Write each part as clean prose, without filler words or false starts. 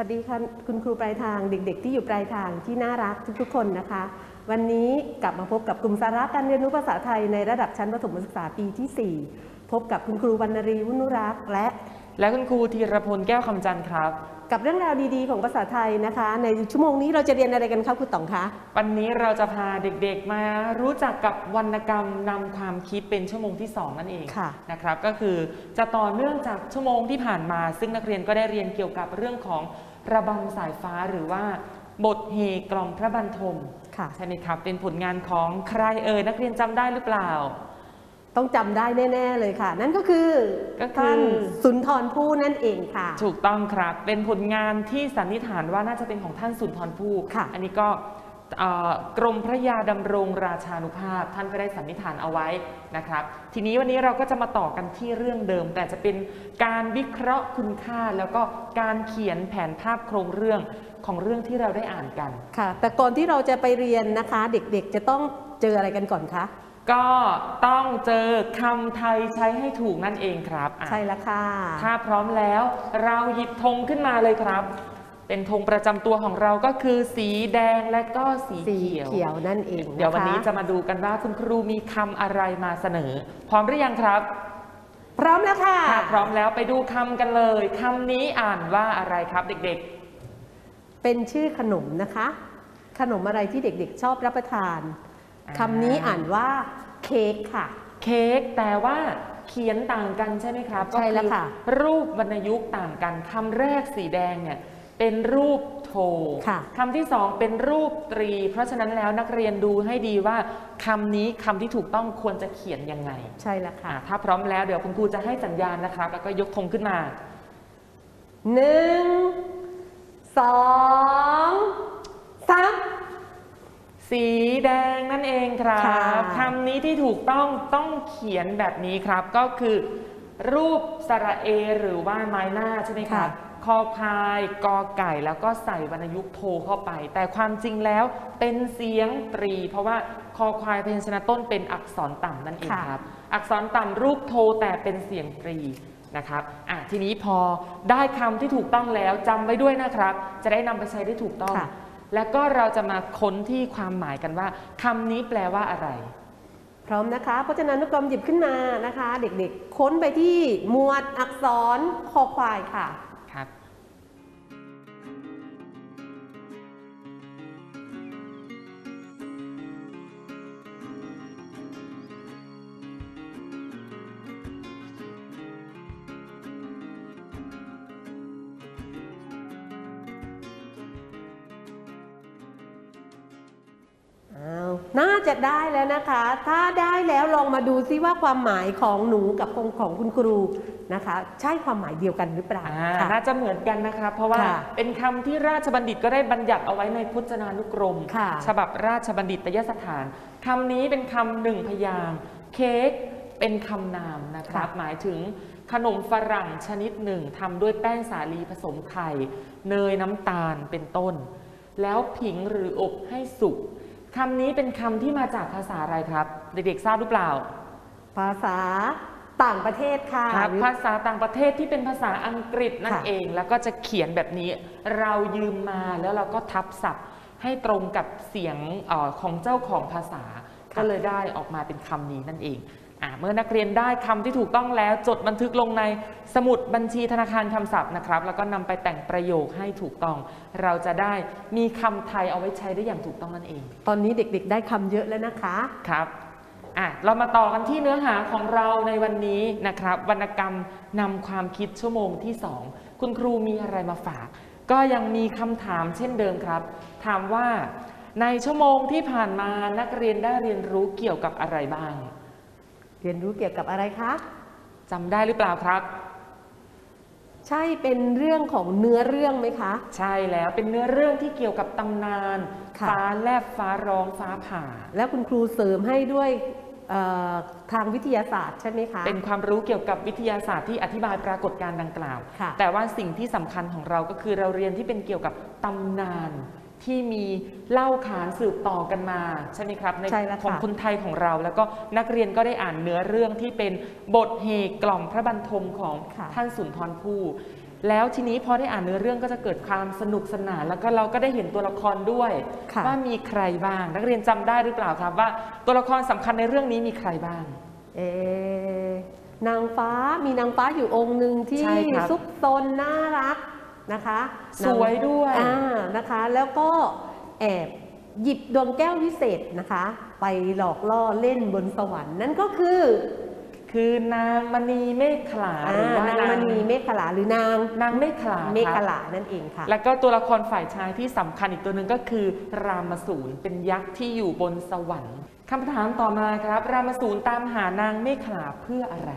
วัสดีค่ะคุณครูปลายทางเด็กๆที่อยู่ปลายทางที่น่ารักทุกๆคนนะคะวันนี้กลับมาพบกับกลุ่มสาระการเรียนรู้ภาษาไทยในระดับชั้นประถมศึกษาปีที่ 4พบกับคุณครูวรรณรีวุนุรักษ์และคุณครูธีรพลแก้วคำจันทร์ครับกับเรื่องราวดีๆของภาษาไทยนะคะในชั่วโมงนี้เราจะเรียนอะไรกันคะคุณต๋องคะวันนี้เราจะพาเด็กๆมารู้จักกับวรรณกรรมนำความคิดเป็นชั่วโมงที่2นั่นเองนะครับก็คือจะต่อเนื่องจากชั่วโมงที่ผ่านมาซึ่งนักเรียนก็ได้เรียนเกี่ยวกับเรื่องของระบำสายฟ้าหรือว่าบทเฮกล่อมพระบรรทมใช่ไหมครับเป็นผลงานของใครนักเรียนจำได้หรือเปล่าต้องจำได้แน่ๆเลยค่ะนั่นก็คือท่านสุนทรภู่นั่นเองค่ะถูกต้องครับเป็นผลงานที่สันนิษฐานว่าน่าจะเป็นของท่านสุนทรภู่อันนี้ก็กรมพระยาดำรงราชานุภาพท่านก็ได้สันนิษฐานเอาไว้นะครับทีนี้วันนี้เราก็จะมาต่อกันที่เรื่องเดิมแต่จะเป็นการวิเคราะห์คุณค่าแล้วก็การเขียนแผนภาพโครงเรื่องของเรื่องที่เราได้อ่านกันค่ะแต่ก่อนที่เราจะไปเรียนนะคะเด็กๆจะต้องเจออะไรกันก่อนคะก็ต้องเจอคำไทยใช้ให้ถูกนั่นเองครับใช่แล้วค่ะถ้าพร้อมแล้วเราหยิบธงขึ้นมาเลยครับเป็นธงประจำตัวของเราก็คือสีแดงและก็สีเขียวนั่นเองเดี๋ยววันนี้จะมาดูกันว่าคุณครูมีคำอะไรมาเสนอพร้อมหรือยังครับพร้อมแล้วค่ะถ้าพร้อมแล้วไปดูคำกันเลยคำนี้อ่านว่าอะไรครับเด็กๆเป็นชื่อขนมนะคะขนมอะไรที่เด็กๆชอบรับประทานคำนี้อ่านว่าเค้กค่ะเค้กแต่ว่าเขียนต่างกันใช่ไหมครับใช่แล้วค่ะรูปวรรณยุกต์ต่างกันคำแรกสีแดงเนี่ยเป็นรูปโทคำที่2เป็นรูปตรีเพราะฉะนั้นแล้วนักเรียนดูให้ดีว่าคำนี้คำที่ถูกต้องควรจะเขียนยังไงใช่แล้วค่ะถ้าพร้อมแล้วเดี๋ยวคุณครูจะให้สัญญาณนะครับแล้วก็ยกธงขึ้นมา 1 2 3 สีแดงนั่นเองครับคำนี้ที่ถูกต้องเขียนแบบนี้ครับก็คือรูปสระเอหรือว่าไม้หน้าใช่ไหมครับคอพายกอไก่แล้วก็ใส่วรรณยุกต์โทเข้าไปแต่ความจริงแล้วเป็นเสียงตรีเพราะว่าคอควายพยัญชนะต้นเป็นอักษรต่ำนั่นเองครับอักษรต่ำรูปโทแต่เป็นเสียงตรีนะครับทีนี้พอได้คำที่ถูกต้องแล้วจำไว้ด้วยนะครับจะได้นำไปใช้ได้ถูกต้องแล้วก็เราจะมาค้นที่ความหมายกันว่าคำนี้แปลว่าอะไรพร้อมนะคะเพราะฉะนั้นนักเรียนหยิบขึ้นมานะคะเด็กๆค้นไปที่หมวดอักษรคอควายค่ะครับน่าจะได้แล้วนะคะถ้าได้แล้วลองมาดูซิว่าความหมายของหนูกับของคุณครูนะคะใช่ความหมายเดียวกันหรือเปล่าน่าจะเหมือนกันนะคะเพราะว่าเป็นคำที่ราชบัณฑิตก็ได้บัญญัติเอาไว้ในพจนานุกรมฉบับราชบัณฑิตยสถานคำนี้เป็นคำหนึ่งพยางค์เค้กเป็นคำนามนะครับหมายถึงขนมฝรั่งชนิดหนึ่งทำด้วยแป้งสาลีผสมไข่เนยน้ำตาลเป็นต้นแล้วผิงหรืออบให้สุกคำนี้เป็นคำที่มาจากภาษาอะไรครับเด็กๆทราบหรือเปล่าภาษาต่างประเทศค่ะภาษาต่างประเทศที่เป็นภาษาอังกฤษนั่นเองแล้วก็จะเขียนแบบนี้เรายืมมาแล้วเราก็ทับศัพท์ให้ตรงกับเสียงของเจ้าของภาษาก็เลยได้ออกมาเป็นคำนี้นั่นเองเมื่อนักเรียนได้คำที่ถูกต้องแล้วจดบันทึกลงในสมุดบัญชีธนาคารคำศัพท์นะครับแล้วก็นำไปแต่งประโยคให้ถูกต้องเราจะได้มีคำไทยเอาไว้ใช้ได้อย่างถูกต้องนั่นเองตอนนี้เด็กๆได้คำเยอะแล้วนะคะครับเรามาต่อกันที่เนื้อหาของเราในวันนี้นะครับวรรณกรรมนำความคิดชั่วโมงที่2คุณครูมีอะไรมาฝากก็ยังมีคำถามเช่นเดิมครับถามว่าในชั่วโมงที่ผ่านมานักเรียนได้เรียนรู้เกี่ยวกับอะไรบ้างเรียนรู้เกี่ยวกับอะไรคะจำได้หรือเปล่าครับใช่เป็นเรื่องของเนื้อเรื่องไหมคะใช่แล้วเป็นเนื้อเรื่องที่เกี่ยวกับตำนานฟ้าแลบฟ้าร้องฟ้าผ่าแล้วคุณครูเสริมให้ด้วยทางวิทยาศาสตร์ใช่ไหมคะเป็นความรู้เกี่ยวกับวิทยาศาสตร์ที่อธิบายปรากฏการณ์ดังกล่าวแต่ว่าสิ่งที่สำคัญของเราก็คือเราเรียนที่เป็นเกี่ยวกับตำนานที่มีเล่าขานสืบต่อกันมาใช่ไหมครับในของคนไทยของเราแล้วก็นักเรียนก็ได้อ่านเนื้อเรื่องที่เป็นบทเฮกล่อมพระบรรทมของท่านสุนทรภู่แล้วทีนี้พอได้อ่านเนื้อเรื่องก็จะเกิดความสนุกสนานแล้วก็เราก็ได้เห็นตัวละครด้วยว่ามีใครบ้างนักเรียนจำได้หรือเปล่าครับว่าตัวละครสำคัญในเรื่องนี้มีใครบ้างนางฟ้ามีนางฟ้าอยู่องค์หนึ่งที่ซุกซนน่ารักนะคะสวยด้วยนะคะแล้วก็แอบหยิบดวงแก้ววิเศษนะคะไปหลอกล่อเล่นบนสวรรค์นั่นก็คือนางมณีเมฆขลาหรือว่านางมณีเมฆขลาหรือนางเมฆขลานั่นเองค่ะแล้วก็ตัวละครฝ่ายชายที่สำคัญอีกตัวหนึ่งก็คือรามสูรเป็นยักษ์ที่อยู่บนสวรรค์คำถามต่อมาครับรามสูรตามหานางเมฆขลาเพื่ออะไร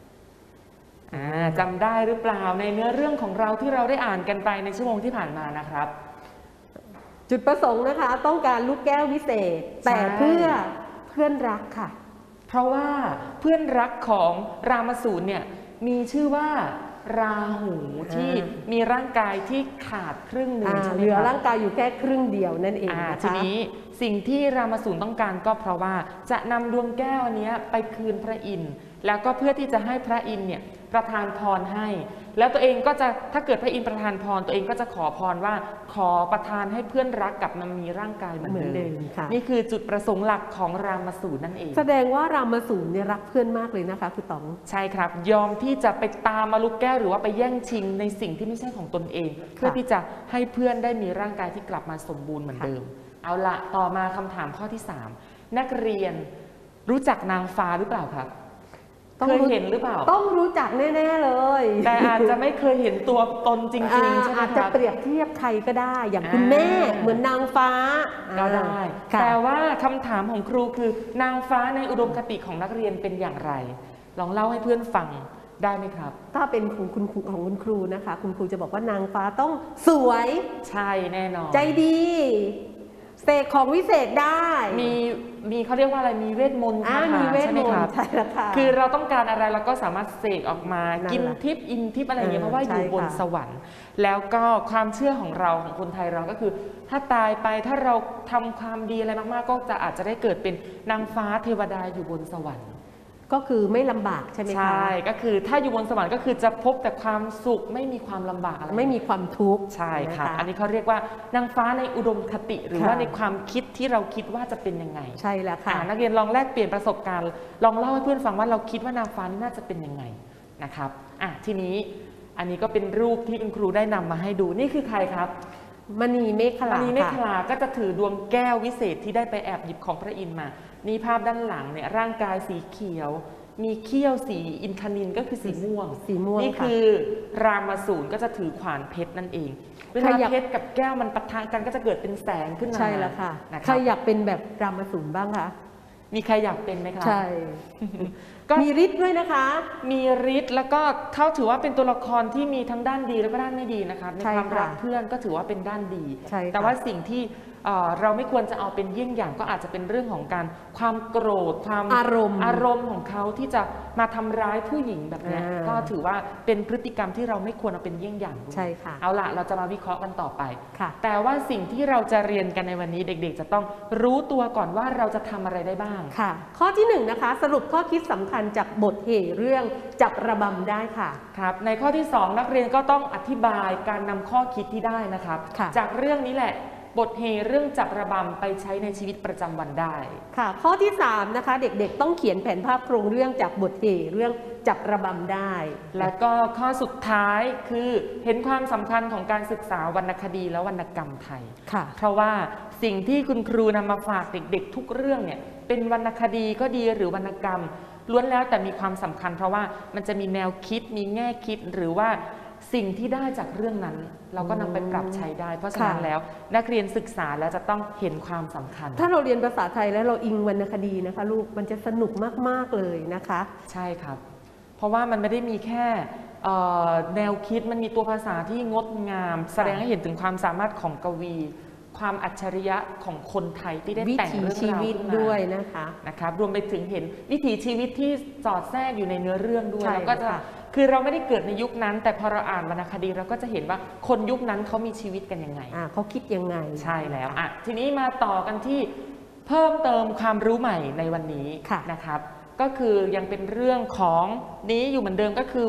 จำได้หรือเปล่าในเนื้อเรื่องของเราที่เราได้อ่านกันไปในชั่วโมงที่ผ่านมานะครับจุดประสงค์นะคะต้องการลูกแก้ววิเศษแต่เพื่อนรักค่ะเพราะว่าเพื่อนรักของรามสูรเนี่ยมีชื่อว่าราหูที่มีร่างกายที่ขาดครึ่งหนึ่งเหลือร่างกายอยู่แค่ครึ่งเดียวนั่นเองนะคะทีนี้สิ่งที่รามสูรต้องการก็เพราะว่าจะนำดวงแก้วอันนี้ไปคืนพระอินทร์แล้วก็เพื่อที่จะให้พระอินทร์เนี่ยประทานพรให้แล้วตัวเองก็จะถ้าเกิดพระอินทร์ประทานพรตัวเองก็จะขอพรว่าขอประทานให้เพื่อนรักกลับมามีร่างกายเหมือนเดิมนี่คือจุดประสงค์หลักของรามสูรนั่นเองแสดงว่ารามสูรเนี่ยรักเพื่อนมากเลยนะคะคุณต๋องใช่ครับยอมที่จะไปตามมาลูกแก้วหรือว่าไปแย่งชิงในสิ่งที่ไม่ใช่ของตนเองเพื่อที่จะให้เพื่อนได้มีร่างกายที่กลับมาสมบูรณ์เหมือนเดิมเอาละต่อมาคำถามข้อที่3นักเรียนรู้จักนางฟ้าหรือเปล่าครับเคยเห็นหรือเปล่าต้องรู้จักแน่ๆเลยแต่อาจจะไม่เคยเห็นตัวตนจริงๆใช่ไหมครับอาจจะเปรียบเทียบใครก็ได้อย่างคุณแม่เหมือนนางฟ้าก็ได้แต่ว่าคำถามของครูคือนางฟ้าในอุดมคติของนักเรียนเป็นอย่างไรลองเล่าให้เพื่อนฟังได้ไหมครับถ้าเป็นของคุณครูนะคะคุณครูจะบอกว่านางฟ้าต้องสวยใช่แน่นอนใจดีเสกของวิเศษได้มีเขาเรียกว่าอะไรมีเวทมนต์ใช่ไหมครับใช่แล้วค่ะคือเราต้องการอะไรเราก็สามารถเสกออกมากินทิพย์อินทิพย์อะไรอย่างเงี้ยเพราะว่าอยู่บนสวรรค์แล้วก็ความเชื่อของเราของคนไทยเราก็คือถ้าตายไปถ้าเราทำความดีอะไรมากๆก็จะอาจจะได้เกิดเป็นนางฟ้าเทวดาอยู่บนสวรรค์ก็คือไม่ลำบากใช่ไหมคะใช่ก็คือถ้าอยู่บนสวรรค์ก็คือจะพบแต่ความสุขไม่มีความลำบากอะไรไม่มีความทุกข์ใช่ครับอันนี้เขาเรียกว่านางฟ้าในอุดมคติหรือว่าในความคิดที่เราคิดว่าจะเป็นยังไงใช่แล้วค่ะนักเรียนลองแลกเปลี่ยนประสบการณ์ลองเล่าให้เพื่อนฟังว่าเราคิดว่านางฟ้านี่น่าจะเป็นยังไงนะครับทีนี้อันนี้ก็เป็นรูปที่คุณครูได้นำมาให้ดูนี่คือใครครับมณีเมฆขลามณีเมฆขลาก็จะถือดวงแก้ววิเศษที่ได้ไปแอบหยิบของพระอินทร์มานี่ภาพด้านหลังเนี่ยร่างกายสีเขียวมีเขี้ยวสีอินทนินก็คือสีม่วงนี่คือรามสูรก็จะถือขวานเพชรนั่นเองเวลาเพชรกับแก้วมันปะทะกันก็จะเกิดเป็นแสงขึ้นมาใช่แล้วค่ะใครอยากเป็นแบบรามสูรบ้างคะมีใครอยากเป็นไหมคะใช่มีฤทธิ์ด้วยนะคะมีฤทธิ์แล้วก็เขาถือว่าเป็นตัวละครที่มีทั้งด้านดีและก็ด้านไม่ดีนะครับในความรักเพื่อนก็ถือว่าเป็นด้านดีแต่ว่าสิ่งที่เราไม่ควรจะเอาเป็นเยี่ยงอย่างก็อาจจะเป็นเรื่องของการความโกรธความอารมณ์ของเขาที่จะมาทำร้ายผู้หญิงแบบนี้ก็ถือว่าเป็นพฤติกรรมที่เราไม่ควรเอาเป็นเยี่ยงอย่างใช่ค่ะเอาละเราจะมาวิเคราะห์กันต่อไปแต่ว่าสิ่งที่เราจะเรียนกันในวันนี้เด็กๆจะต้องรู้ตัวก่อนว่าเราจะทำอะไรได้บ้างค่ะข้อที่1นะคะสรุปข้อคิดสำคัญจากบทเหเรื่องจับระบำได้ค่ะครับในข้อที่2นักเรียนก็ต้องอธิบายการนำข้อคิดที่ได้นะครับจากเรื่องนี้แหละบทเหเรื่องจับระบำไปใช้ในชีวิตประจำวันได้ค่ะข้อที่3นะคะเด็กๆต้องเขียนแผนภาพโครงเรื่องจากบทเหเรื่องจับระบำได้แล้วก็ข้อสุดท้ายคือเห็นความสำคัญของการศึกษาวรรณคดีและวรรณกรรมไทยค่ะเพราะว่าสิ่งที่คุณครูนำมาฝากเด็กๆทุกเรื่องเนี่ยเป็นวรรณคดีก็ดีหรือวรรณกรรมล้วนแล้วแต่มีความสำคัญเพราะว่ามันจะมีแนวคิดมีแง่คิดหรือว่าสิ่งที่ได้จากเรื่องนั้นเราก็นำไปปรับใช้ได้เพราะฉะนั้นแล้วนักเรียนศึกษาแล้วจะต้องเห็นความสำคัญถ้าเราเรียนภาษาไทยแล้วเราอิงวรรณคดีนะคะลูกมันจะสนุกมากๆเลยนะคะใช่ครับเพราะว่ามันไม่ได้มีแค่แนวคิดมันมีตัวภาษาที่งดงามแสดงให้เห็นถึงความสามารถของกวีความอัจฉริยะของคนไทยที่ได้แต่งเรื่องราวขึ้นมาด้วยนะครับรวมไปถึงเห็นวิถีชีวิตที่สอดแทรกอยู่ในเนื้อเรื่องด้วยแล้วก็จะคือเราไม่ได้เกิดในยุคนั้นแต่พอเราอ่านวรรณคดีเราก็จะเห็นว่าคนยุคนั้นเขามีชีวิตกันยังไงเขาคิดยังไงใช่แล้วทีนี้มาต่อกันที่เพิ่มเติมความรู้ใหม่ในวันนี้นะครับก็คือยังเป็นเรื่องของนี้อยู่เหมือนเดิมก็คือ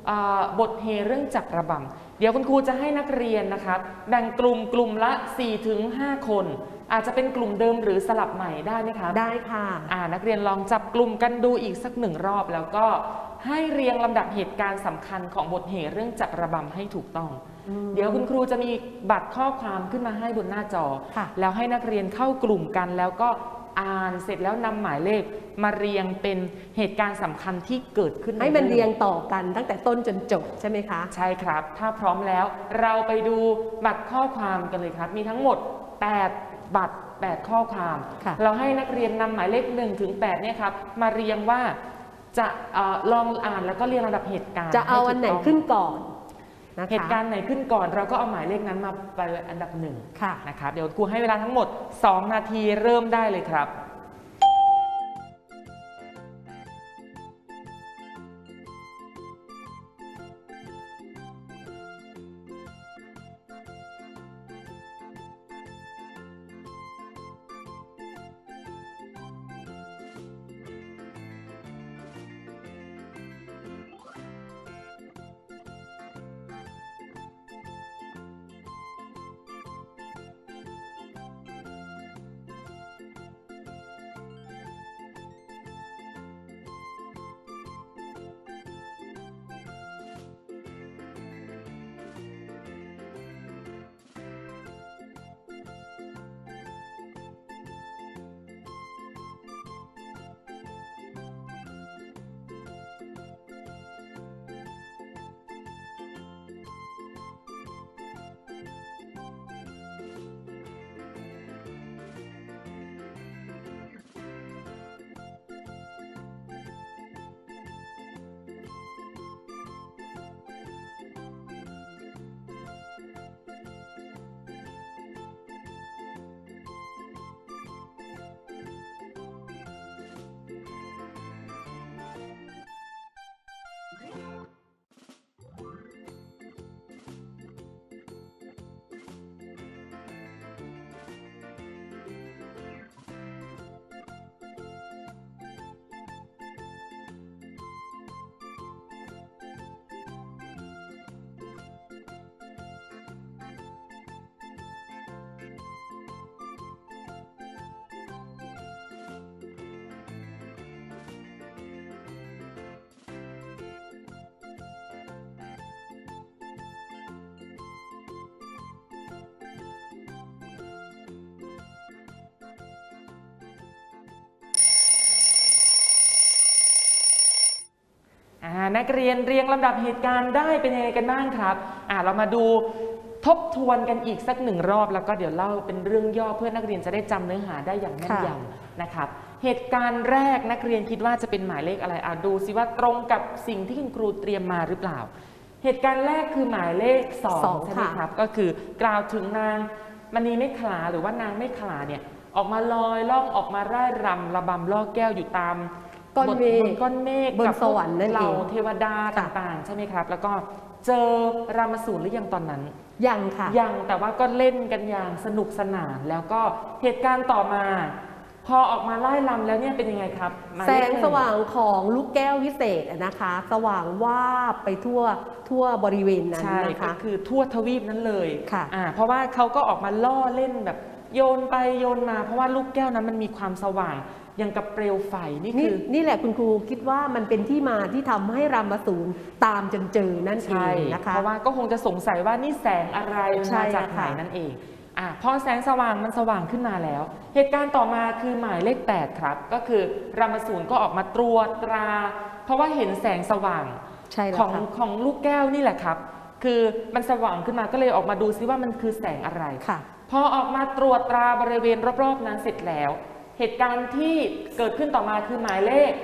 บทเหเรื่องจักรบำเดี๋ยวคุณครูจะให้นักเรียนนะครับแบ่งกลุ่มละ 4-5 คนอาจจะเป็นกลุ่มเดิมหรือสลับใหม่ได้ไหมครับได้ค่ะนักเรียนลองจับกลุ่มกันดูอีกสัก1 รอบแล้วก็ให้เรียงลำดับเหตุการณ์สำคัญของบทเหเรื่องจักรบำให้ถูกต้องเดี๋ยวคุณครูจะมีบัตรข้อความขึ้นมาให้บนหน้าจอแล้วให้นักเรียนเข้ากลุ่มกันแล้วก็อ่านเสร็จแล้วนำหมายเลขมาเรียงเป็นเหตุการณ์สำคัญที่เกิดขึ้นให้มันเรียงต่อกันตั้งแต่ต้นจนจบใช่ไหมคะใช่ครับถ้าพร้อมแล้วเราไปดูบัตรข้อความกันเลยครับมีทั้งหมด8บัตร8ข้อความเราให้นักเรียนนำหมายเลข1 ถึง 8เนี่ยครับมาเรียงว่าจะลองอ่านแล้วก็เรียงลำดับเหตุการณ์จะเอาอันไหนขึ้นก่อนเหตุการณ์ไหนขึ้นก่อนเราก็เอาหมายเลขนั้นมาไปอันดับ1นะครับเดี๋ยวครูให้เวลาทั้งหมด2 นาทีเริ่มได้เลยครับนักเรียนเรียงลำดับเหตุการณ์ได้เป็นยังไงกันบ้างครับเรามาดูทบทวนกันอีกสัก1 รอบแล้วก็เดี๋ยวเล่าเป็นเรื่องย่อเพื่อนักเรียนจะได้จำเนื้อหาได้อย่างแม่นยำนะครับเหตุการณ์แรกนักเรียนคิดว่าจะเป็นหมายเลขอะไรดูสิว่าตรงกับสิ่งที่คุณครูเตรียมมาหรือเปล่าเหตุการณ์แรกคือหมายเลข2ใช่ไหมครับก็คือกล่าวถึงนางมณีเมขลาหรือว่านางเมขลาเนี่ยออกมาลอยล่องออกมาร่ายรำระบำล่อแก้วอยู่ตามก้อนเมฆบนสวรรค์นั่นเองเหล่าเทวดาต่างๆใช่ไหมครับแล้วก็เจอรามสูรหรือยังตอนนั้นยังค่ะยังแต่ว่าก็เล่นกันอย่างสนุกสนานแล้วก็เหตุการณ์ต่อมาพอออกมาไล่ลำแล้วเนี่ยเป็นยังไงครับแสงสว่างของลูกแก้ววิเศษนะคะสว่างวาบไปทั่วบริเวณนั้นนะคะก็คือทั่วทวีปนั้นเลยค่ะเพราะว่าเขาก็ออกมาล่อเล่นแบบโยนไปโยนมาเพราะว่าลูกแก้วนั้นมันมีความสว่างอย่างกับเปลวไฟนี่แหละคุณครูคิดว่ามันเป็นที่มาที่ทำให้รามสูรตามจนเจอนั่นเองนะคะเพราะว่าก็คงจะสงสัยว่านี่แสงอะไรมาจากไหนนั่นเองพอแสงสว่างมันสว่างขึ้นมาแล้วเหตุการณ์ต่อมาคือหมายเลข8ครับก็คือรามสูรก็ออกมาตรวจตราเพราะว่าเห็นแสงสว่างของลูกแก้วนี่แหละครับคือมันสว่างขึ้นมาก็เลยออกมาดูซิว่ามันคือแสงอะไรพอออกมาตรวจตราบริเวณรอบๆนั้นเสร็จแล้วเหตุการณ์ที่เกิดขึ้นต่อมาคือหมายเลข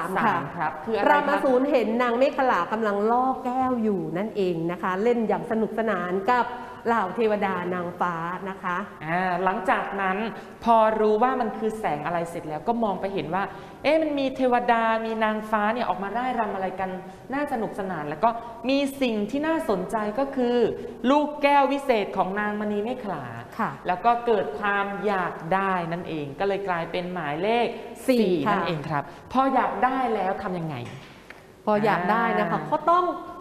3ครับคืออะไรครับรามสูรเห็นนางเมขลากำลังล่อแก้วอยู่นั่นเองนะคะเล่นอย่างสนุกสนานกับเหล่าเทวดานางฟ้านะคะหลังจากนั้นพอรู้ว่ามันคือแสงอะไรเสร็จแล้วก็มองไปเห็นว่ามันมีเทวดามีนางฟ้าเนี่ยออกมาร่ายรำอะไรกันน่าสนุกสนานแล้วก็มีสิ่งที่น่าสนใจก็คือลูกแก้ววิเศษของนางมณีเมขลาแล้วก็เกิดความอยากได้นั่นเองก็เลยกลายเป็นหมายเลข4นั่นเองครับพออยากได้แล้วทำยังไงพออยากได้นะคะเขาต้อง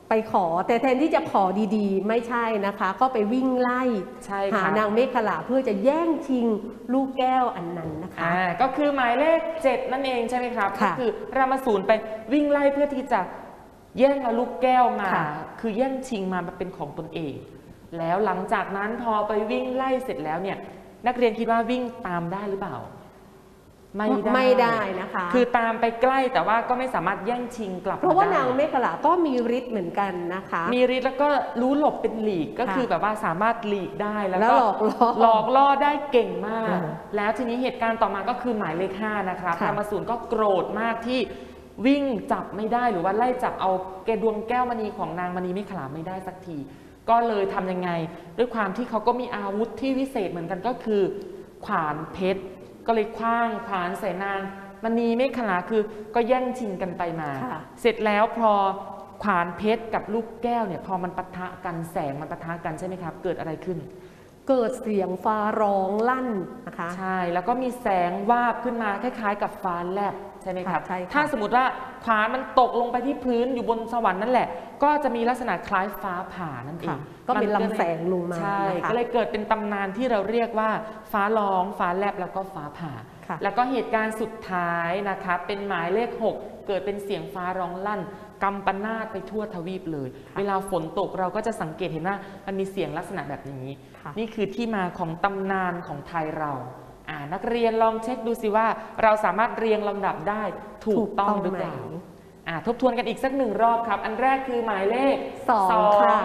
ไปขอแต่แทนที่จะขอดีๆ ไม่ใช่นะคะ ก็ไปวิ่งไล่ใช่หาค่ะนางเมขลาเพื่อจะแย่งชิงลูกแก้วอันนั้นนะคะก็คือหมายเลข 7 นั่นเองใช่ไหมครับก็ค่ะคือรามาสูรไปวิ่งไล่เพื่อที่จะแย่งเอาลูกแก้วมาค่ะคือแย่งชิงมาเป็นของตนเอง แล้วหลังจากนั้นพอไปวิ่งไล่เสร็จแล้วเนี่ยนักเรียนคิดว่าวิ่งตามได้หรือเปล่าไม่ได้นะคะคือตามไปใกล้แต่ว่าก็ไม่สามารถแย่งชิงกลับเพราะว่าได้นางเมขลาก็มีฤทธิ์เหมือนกันนะคะมีฤทธิ์แล้วก็รู้หลบเป็นหลีกก็คือแบบว่าสามารถหลีกได้แล้วแล้วก็หลอกล่อหลอกล่อได้เก่งมากอ่าแล้วทีนี้เหตุการณ์ต่อมาก็คือหมายเลข 5นะครับค่ะรามาสูรก็โกรธมากที่วิ่งจับไม่ได้หรือว่าไล่จับเอาดวงแก้วมณีของนางมณีเมขลาไม่ได้สักที ก็เลยทำยังไง ด้วยความที่เขาก็มีอาวุธที่วิเศษเหมือนกันก็คือขวานเพชรก็เลยคว้างขวานใส่นางมณีเมขลาคือก็แย่งชิงกันไปมาค่ะเสร็จแล้วพอขวานเพชรกับลูกแก้วเนี่ยพอมันปะทะกันแสงมันปะทะกันใช่ไหมครับเกิดอะไรขึ้นเกิดเสียงฟ้าร้องลั่นนะคะใช่แล้วก็มีแสงวาบขึ้นมาคล้ายๆ กับฟ้าแลบใช่ไหมครับใช่ค่ะถ้าสมมติว่าขวานมันตกลงไปที่พื้นอยู่บนสวรรค์นั่นแหละ ก็จะมีลักษณะคล้ายฟ้าผ่านั่นเอค่ะงก็เป็นมัลำแสงลงมาใช่นะคะก็เลยเกิดเป็นตำนานที่เราเรียกว่าฟ้าร้องฟ้าแลบแล้วก็ฟ้าผ่าค่ะแล้วก็เหตุการณ์สุดท้ายนะคะเป็นหมายเลข 6 เกิดเป็นเสียงฟ้าร้องลั่นกำปนาตไปทั่วทวีปเลย เวลาฝนตกเราก็จะสังเกตเห็นว่ามันมีเสียงลักษณะแบบนี้ค่ะนี่คือที่มาของตำนานของไทยเรานักเรียนลองเช็คดูสิว่าเราสามารถเรียงลำดับได้ถูกต้องหรือเปล่าทบทวนกันอีกสักหนึ่งรอบครับ อันแรกคือหมายเลข 2 ค่ะ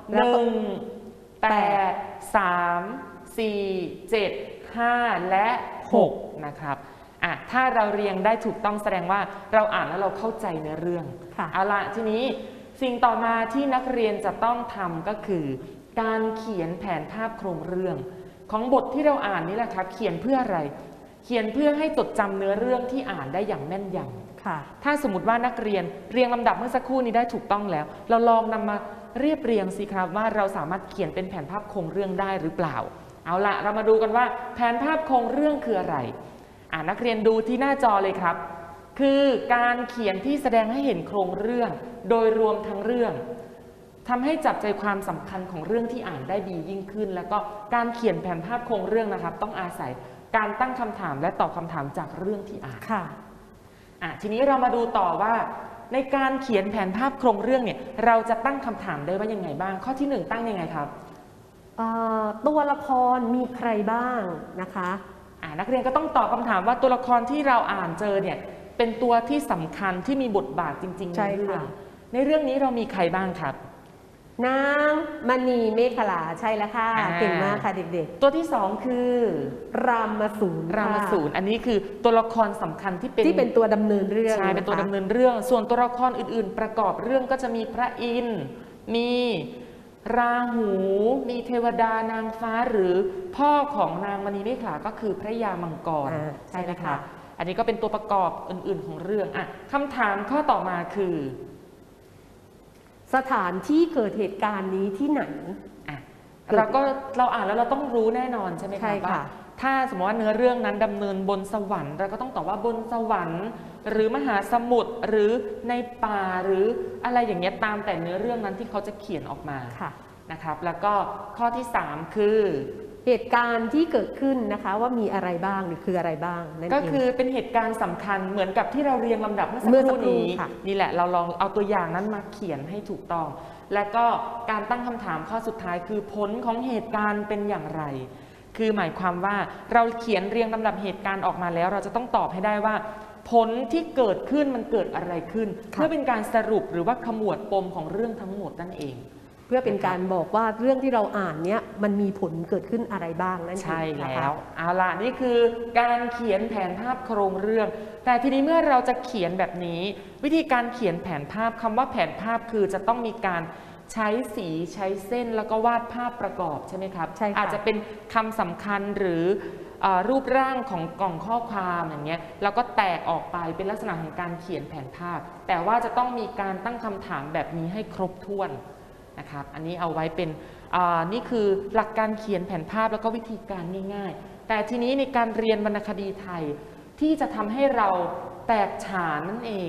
1 8 3 4 7 5 และ 6 นะครับถ้าเราเรียงได้ถูกต้องแสดงว่าเราอ่านแล้วเราเข้าใจในเรื่องค่ะเอาละทีนี้สิ่งต่อมาที่นักเรียนจะต้องทำก็คือ การเขียนแผนภาพโครงเรื่อง ของบทที่เราอ่านนี่แหละครับเขียนเพื่ออะไร เขียนเพื่อให้จดจำเนื้อเรื่องที่อ่านได้อย่างแม่นยำค่ะถ้าสมมติว่านักเรียนเรียงลำดับเมื่อสักครู่นี้ได้ถูกต้องแล้ว เราลองนำมาเรียบเรียงสิครับว่าเราสามารถเขียนเป็นแผนภาพโครงเรื่องได้หรือเปล่า เอาละเรามาดูกันว่าแผนภาพโครงเรื่องคืออะไรนักเรียนดูที่หน้าจอเลยครับ คือการเขียนที่แสดงให้เห็นโครงเรื่องโดยรวมทั้งเรื่องทำให้จับใจความสำคัญของเรื่องที่อ่านได้ดียิ่งขึ้น แล้วก็การเขียนแผนภาพโครงเรื่องนะครับ ต้องอาศัยการตั้งคำถามและตอบคำถามจากเรื่องที่อ่านค่ะทีนี้เรามาดูต่อว่าในการเขียนแผนภาพโครงเรื่องเนี่ยเราจะตั้งคำถามได้ว่ายังไงบ้าง ข้อที่ 1 ตั้งยังไงครับตัวละครมีใครบ้างนะคะนักเรียนก็ต้องตอบคำถามว่าตัวละครที่เราอ่านเจอเนี่ยเป็นตัวที่สำคัญที่มีบทบาทจริงๆใช่ในเรื่องค่ะในเรื่องนี้เรามีใครบ้างครับนางมณีเมขลาใช่แล้วค่ะ เก่งมากค่ะเด็กตัวที่ 2 คือๆ รามสูรรามสูรอันนี้คือตัวละครสำคัญที่เป็นที่เป็นตัวดำเนินเรื่องใช่เป็นตัวนะคะดำเนินเรื่อง ส่วนตัวละครอื่นๆ ประกอบเรื่องก็จะมีพระอินทร์มีราหู มีเทวดานางฟ้าหรือพ่อของนางมณีเมขลาก็คือพระยามังกรใช่ไหมคะอันนี้ก็เป็นตัวประกอบอื่นๆของเรื่องคำถามข้อต่อมาคือสถานที่เกิดเหตุการณ์นี้ที่ไหนเราอ่านแล้วเราต้องรู้แน่นอนใช่ไหมใช่คะว่าค่ะถ้าสมมติว่าเนื้อเรื่องนั้นดำเนินบนสวรรค์เราก็ต้องตอบว่าบนสวรรค์ หรือมหาสมุทรหรือในป่าหรืออะไรอย่างเงี้ยตามแต่เนื้อเรื่องนั้นที่เขาจะเขียนออกมาค่ะนะครับ แล้วก็ข้อที่ 3 คือเหตุการณ์ที่เกิดขึ้นนะคะว่ามีอะไรบ้างหรือคืออะไรบ้างนั่นเองก็คือเป็นเหตุการณ์สำคัญเหมือนกับที่เราเรียงลำดับเมื่อสักเมื่อคสักรู่ครู่นี้ค่ะนี่แหละเราลองเอาตัวอย่างนั้นมาเขียนให้ถูกต้อง และก็การตั้งคำถามข้อสุดท้ายคือผลของเหตุการณ์เป็นอย่างไร คือหมายความว่าเราเขียนเรียงลำดับเหตุการณ์ออกมาแล้ว เราจะต้องตอบให้ได้ว่า ผลที่เกิดขึ้นมันเกิดอะไรขึ้น เพื่อเป็นการสรุปหรือว่าขมวดปมของเรื่องทั้งหมดนั่นเองเพื่อเป็นการบอกว่าเรื่องที่เราอ่านเนี้ยมันมีผลเกิดขึ้นอะไรบ้างนั่นเองใช่นะคะแล้วเอาล่ะนี่คือการเขียนแผนภาพโครงเรื่อง แต่ทีนี้เมื่อเราจะเขียนแบบนี้ วิธีการเขียนแผนภาพคำว่าแผนภาพคือจะต้องมีการใช้สีใช้เส้นแล้วก็วาดภาพประกอบใช่ไหมครับใช่ค่ะอาจจะเป็นคำสำคัญหรือรูปร่างของกล่องข้อความอย่างเงี้ยแล้วก็แตกออกไปเป็นลักษณะของการเขียนแผนภาพ แต่ว่าจะต้องมีการตั้งคำถามแบบนี้ให้ครบถ้วนนะครับอันนี้เอาไว้เป็นนี่คือหลักการเขียนแผนภาพแล้วก็วิธีการง่ายๆ แต่ทีนี้ในการเรียนวรรณคดีไทยที่จะทำให้เราแตกฉานนั่นเอง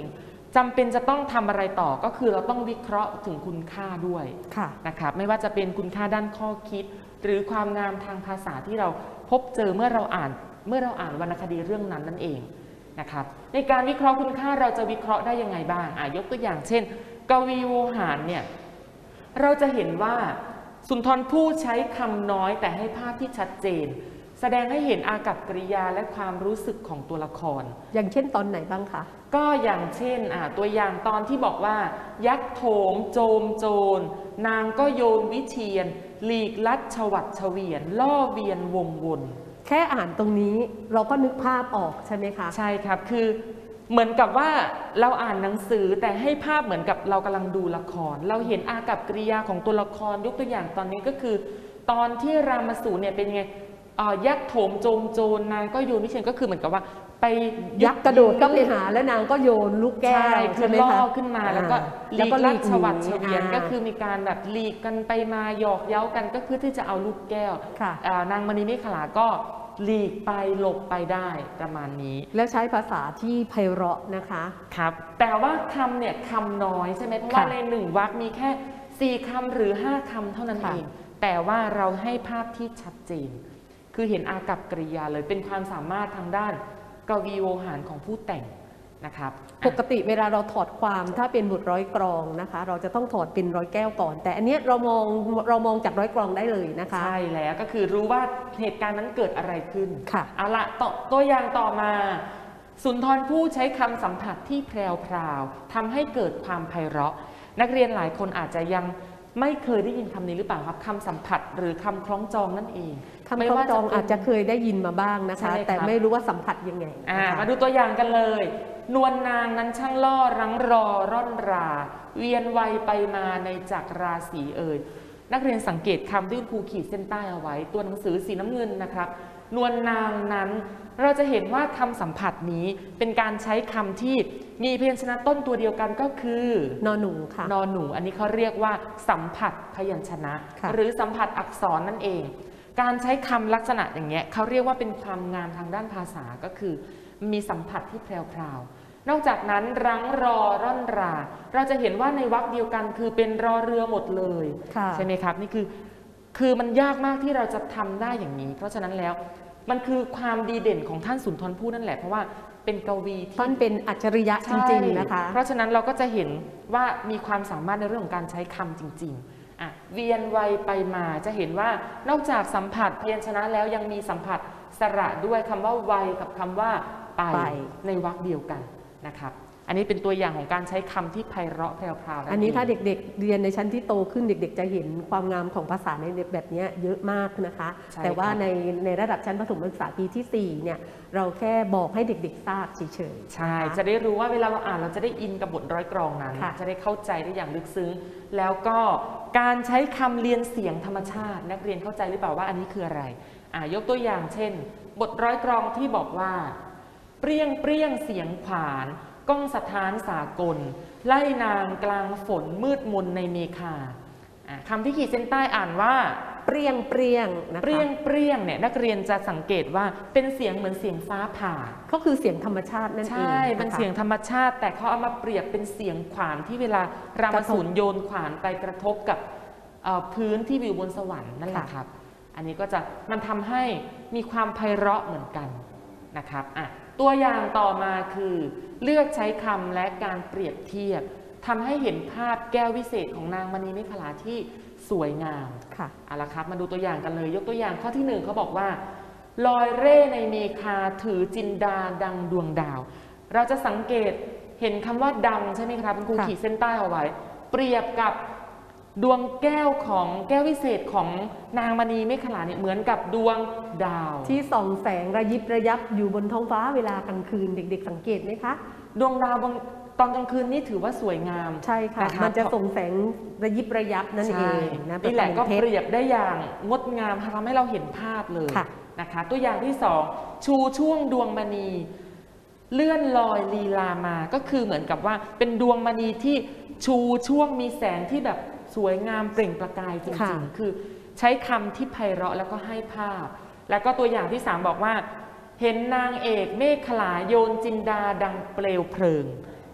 จำเป็นจะต้องทำอะไรต่อก็คือเราต้องวิเคราะห์ถึงคุณค่าด้วยนะครับไม่ว่าจะเป็นคุณค่าด้านข้อคิดหรือความงามทางภาษาที่เราพบเจอเมื่อเราอ่านวรรณคดีเรื่องนั้นนั่นเองนะครับในการวิเคราะห์คุณค่าเราจะวิเคราะห์ได้ยังไงบ้างยกตัวอย่างเช่นกวีโวหารเนี่ยเราจะเห็นว่าสุนทรภู่ใช้คำน้อยแต่ให้ภาพที่ชัดเจนแสดงให้เห็นอากัปกิริยาและความรู้สึกของตัวละครอย่างเช่นตอนไหนบ้างคะก็อย่างเช่นตัวอย่างตอนที่บอกว่ายักษ์โถมโจมโจรนางก็โยนวิเชียรหลีกลัดฉวัดเฉวียนล่อเวียนวงวนแค่อ่านตรงนี้เราก็นึกภาพออกใช่ไหมคะใช่ครับคือเหมือนกับว่าเราอ่านหนังสือแต่ให้ภาพเหมือนกับเรากำลังดูละครเราเห็นอากัปกิริยาของตัวละครยกตัวอย่างตอนนี้ก็คือตอนที่รามสูรเนี่ยเป็นยังไงยักษ์โถมโจมโจรนางก็โยนวิเชียรก็คือเหมือนกับว่าไปยักษ์กระโดดก็ไปหาแล้วนางก็โยนลูกแก้วใช่ไหมคะล่อขึ้นมาแล้วก็หลีกลัดฉวัดเฉวียนก็คือมีการแบบหลีกกันไปมาหยอกเย้ากันก็คือที่จะเอาลูกแก้วนางมณีเมขลาก็หลีกไปหลบไปได้ประมาณนี้แล้วใช้ภาษาที่ไพเราะนะคะครับแต่ว่าคำเนี่ยคำน้อยใช่ไหมเพราะว่าในหนึ่งวรรคมีแค่4คำหรือ5คำเท่านั้นเองแต่ว่าเราให้ภาพที่ชัดเจนคือเห็นอากัปกิริยาเลยเป็นความสามารถทางด้านกวีโวหารของผู้แต่งนะครับปกติเวลาเราถอดความถ้าเป็นบทร้อยกลองนะคะเราจะต้องถอดเป็นร้อยแก้วก่อนแต่อันนี้เรามองจากร้อยกลองได้เลยนะคะใช่แล้วก็คือรู้ว่าเหตุการณ์นั้นเกิดอะไรขึ้นค่ะเอาละตัวอย่างต่อมาสุนทรภู่ใช้คำสัมผัสที่แพรวๆทำให้เกิดความไพเราะนักเรียนหลายคนอาจจะยังไม่เคยได้ยินคำนี้หรือเปล่าครับคำสัมผัสหรือคำคล้องจองนั่นเองคำคล้องจองอาจจะเคยได้ยินมาบ้างนะคะแต่ไม่รู้ว่าสัมผัสยังไงมาดูตัวอย่างกันเลยนวลนางนั้นช่างล่อรั้งรอร่อนราเวียนวัยไปมาในจักรราศีนักเรียนสังเกตคำที่ครูขีดเส้นใต้เอาไว้ตัวหนังสือสีน้ำเงินนะครับนวลนางนั้นเราจะเห็นว่าคำสัมผัสนี้เป็นการใช้คำที่มีพยัญชนะต้นตัวเดียวกันก็คือนหนูค่ะนหนูอันนี้เขาเรียกว่าสัมผัสพยัญชนะหรือสัมผัสอักษรนั่นเองการใช้คำลักษณะอย่างเงี้ยเขาเรียกว่าเป็นความงามทางด้านภาษาก็คือมีสัมผัสที่แพรวๆนอกจากนั้นรั้งรอร่อนราเราจะเห็นว่าในวรรคเดียวกันคือเป็นรอเรือหมดเลยใช่ไหมครับนี่คือมันยากมากที่เราจะทำได้อย่างนี้เพราะฉะนั้นแล้วมันคือความดีเด่นของท่านสุนทรภู่นั่นแหละเพราะว่าเป็นกวีที่ท่านเป็นอัจฉริยะจริงๆนะคะเพราะฉะนั้นเราก็จะเห็นว่ามีความสามารถในเรื่องของการใช้คำจริงๆเวียนวัยไปมาจะเห็นว่านอกจากสัมผัสพยัญชนะแล้วยังมีสัมผัสสระด้วยคำว่าวัยกับคำว่าไปในวรรคเดียวกันนะครับอันนี้เป็นตัวอย่างของการใช้คำที่ไพเราะแพรวๆอันนี้ถ้าเด็กๆเรียนในชั้นที่โตขึ้นเด็กๆจะเห็นความงามของภาษาในแบบนี้เยอะมากนะคะแต่ว่าในระดับชั้นประถมศึกษาปีที่4เนี่ยเราแค่บอกให้เด็กๆทราบเฉยๆใช่จะได้รู้ว่าเวลาเราอ่านเราจะได้อินกับบทร้อยกลองนั้นจะได้เข้าใจได้อย่างลึกซึ้งแล้วก็การใช้คำเรียนเสียงธรรมชาตินักเรียนเข้าใจหรือเปล่าว่าอันนี้คืออะไรยกตัวอย่างเช่นบทร้อยกลองที่บอกว่าเปรี้ยงเปรี้ยงเสียงขวานก้องสถานสากลไล่นางกลางฝนมืดมนในเมฆาคำที่ขีดเส้นใต้อ่านว่าเปรี้ยงเปรี้ยงนะคะเปรี้ยงเปรี้ยงเนี่ยนักเรียนจะสังเกตว่าเป็นเสียงเหมือนเสียงฟ้าผ่าก็คือเสียงธรรมชาตินั่นเองใช่เป็นเสียงธรรมชาติแต่เขาเอามาเปรียบเป็นเสียงขวานที่เวลารามสูรโยนขวานไปกระทบกับพื้นที่วิวบนสวรรค์นั่นแหละครับอันนี้ก็จะมันทำให้มีความไพเราะเหมือนกันนะครับตัวอย่างต่อมาคือเลือกใช้คำและการเปรียบเทียบทำให้เห็นภาพแก้ววิเศษของนางมณีเมขลาที่สวยงามเอาละครับมาดูตัวอย่างกันเลยยกตัวอย่างข้อที่1เขาบอกว่าลอยเร่ในเมฆาถือจินดาดังดวงดาวเราจะสังเกตเห็นคำว่าดังใช่ไหมครับคุณครูขีดเส้นใต้เอาไว้เปรียบกับดวงแก้วของแก้ววิเศษของนางมณีเมขลาเนี่ยเหมือนกับดวงดาวที่ส่องแสงระยิบระยับอยู่บนท้องฟ้าเวลากลางคืนเด็กๆสังเกตไหมคะดวงดาวตอนกลางคืนนี่ถือว่าสวยงามใช่ค่ะมันจะส่งแสงระยิบระยับนั่นเองนะนี่แหละก็เปรียบได้อย่างงดงามทำให้เราเห็นภาพเลยนะคะตัวอย่างที่2ชูช่วงดวงมณีเลื่อนลอยลีลามาก็คือเหมือนกับว่าเป็นดวงมณีที่ชูช่วงมีแสงที่แบบสวยงามเปล่งประกายจริงๆคือใช้คำที่ไพเราะแล้วก็ให้ภาพแล้วก็ตัวอย่างที่3บอกว่าเห็นนางเอกเมขลาโยนจินดาดังเปลวเพลิง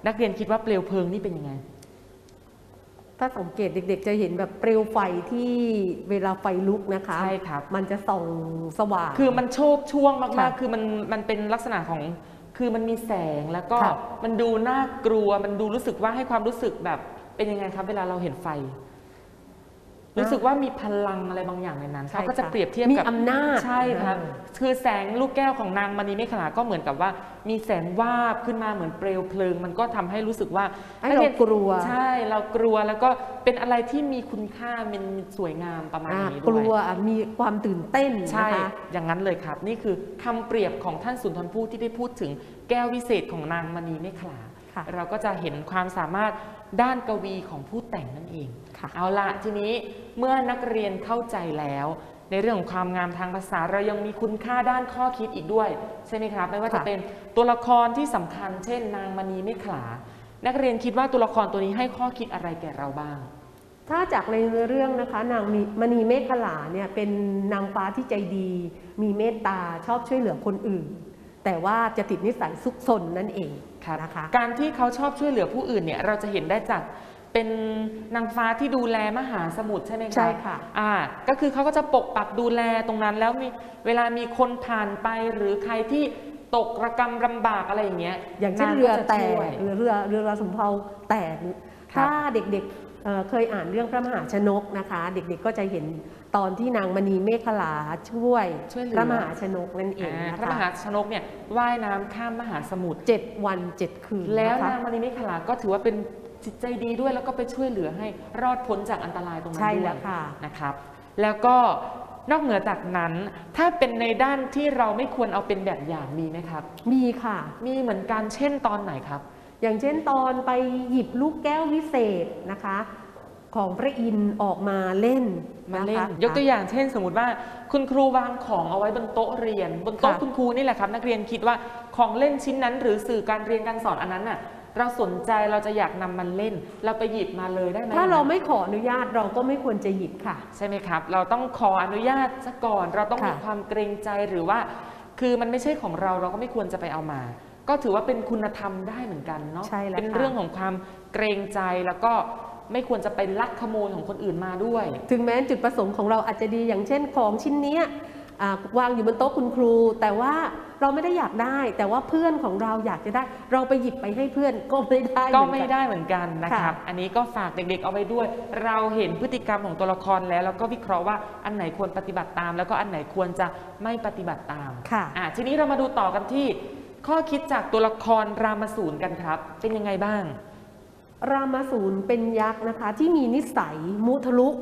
นักเรียนคิดว่าเปลวเพลิงนี่เป็นยังไงถ้าสังเกตเด็กๆจะเห็นแบบเปลวไฟที่เวลาไฟลุกนะคะใช่ครับมันจะส่องสว่างคือมันโชคช่วงมากๆคือมันเป็นลักษณะของคือมันมีแสงแล้วก็มันดูน่ากลัวมันดูรู้สึกว่าให้ความรู้สึกแบบเป็นยังไงครับเวลาเราเห็นไฟรู้สึกว่ามีพลังอะไรบางอย่างในนั้นเขาก็จะเปรียบเทียบกับมีอำนาจใช่ครับคือแสงลูกแก้วของนางมณีเมขลาก็เหมือนกับว่ามีแสงวาบขึ้นมาเหมือนเปลวเพลิงมันก็ทำให้รู้สึกว่าเรากลัวใช่เรากลัวแล้วก็เป็นอะไรที่มีคุณค่าเป็นสวยงามประมาณนี้ด้วยกลัวมีความตื่นเต้นใช่อย่างนั้นเลยครับนี่คือคำเปรียบของท่านสุนทรภู่ที่ได้พูดถึงแก้ววิเศษของนางมณีเมขลาเราก็จะเห็นความสามารถด้านกวีของผู้แต่งนั่นเองเอาละทีนี้เมื่อนักเรียนเข้าใจแล้วในเรื่องของความงามทางภาษาเรายังมีคุณค่าด้านข้อคิดอีกด้วยใช่ไหมครับไม่ว่าจะเป็นตัวละครที่สำคัญเช่นนางมณีเมขลานักเรียนคิดว่าตัวละครตัวนี้ให้ข้อคิดอะไรแก่เราบ้างถ้าจากในเรื่องนะคะนางมณีเมขลาเนี่ยเป็นนางฟ้าที่ใจดีมีเมตตาชอบช่วยเหลือคนอื่นแต่ว่าจะติดนิสัยซุกซนนั่นเองนะคะการที่เขาชอบช่วยเหลือผู้อื่นเนี่ยเราจะเห็นได้จากเป็นนางฟ้าที่ดูแลมหาสมุทรใช่ไหมคะใช่ค่ะก็คือเขาก็จะปกปักดูแลตรงนั้นแล้วมีเวลามีคนผ่านไปหรือใครที่ตกระกำลำบากอะไรอย่างเงี้ยอย่างเช่นเรือแตกหรือเรือสำเภาแตกถ้าเด็กๆเคยอ่านเรื่องพระมหาชนกนะคะเด็กๆก็จะเห็นตอนที่นางมณีเมขลาช่วยพระมหาชนกนั่นเองนะคะพระมหาชนกเนี่ยว่ายน้ำข้ามมหาสมุทร 7 วัน 7 คืนแล้วนางมณีเมขลาก็ถือว่าเป็นจิตใจดีด้วยแล้วก็ไปช่วยเหลือให้รอดพ้นจากอันตรายตรงนั้นด้วยนะครับแล้วก็นอกเหนือจากนั้นถ้าเป็นในด้านที่เราไม่ควรเอาเป็นแบบอย่างมีไหมครับมีค่ะมีเหมือนกันเช่นตอนไหนครับอย่างเช่นตอนไปหยิบลูกแก้ววิเศษนะคะของพระอินทร์ออกมาเล่นยกตัวอย่างเช่นสมมติว่าคุณครูวางของเอาไว้บนโต๊ะเรียนบนโต๊ะคุณครูนี่แหละครับนักเรียนคิดว่าของเล่นชิ้นนั้นหรือสื่อการเรียนการสอนอันนั้นน่ะเราสนใจเราจะอยากนำมันเล่นเราไปหยิบมาเลยได้ไหมถ้าเราไม่ขออนุญาตเราก็ไม่ควรจะหยิบค่ะใช่ไหมครับเราต้องขออนุญาตซะก่อนเราต้องมีความเกรงใจหรือว่าคือมันไม่ใช่ของเราเราก็ไม่ควรจะไปเอามาก็ถือว่าเป็นคุณธรรมได้เหมือนกันเนาะเป็นเรื่องของความเกรงใจแล้วก็ไม่ควรจะไปลักขโมยของคนอื่นมาด้วยถึงแม้จุดประสงค์ของเราอาจจะดีอย่างเช่นของชิ้นนี้วางอยู่บนโต๊ะคุณครูแต่ว่าเราไม่ได้อยากได้แต่ว่าเพื่อนของเราอยากจะได้เราไปหยิบไปให้เพื่อนก็ไม่ได้เหมือนกันนะครับอันนี้ก็ฝากเด็กๆเอาไว้ด้วยเราเห็นพฤติกรรมของตัวละครแล้วก็วิเคราะห์ว่าอันไหนควรปฏิบัติตามแล้วก็อันไหนควรจะไม่ปฏิบัติตามทีนี้เรามาดูต่อกันที่ข้อคิดจากตัวละครรามสูรกันครับเป็นยังไงบ้างรามสูรเป็นยักษ์นะคะที่มีนิสัยมุทะลุ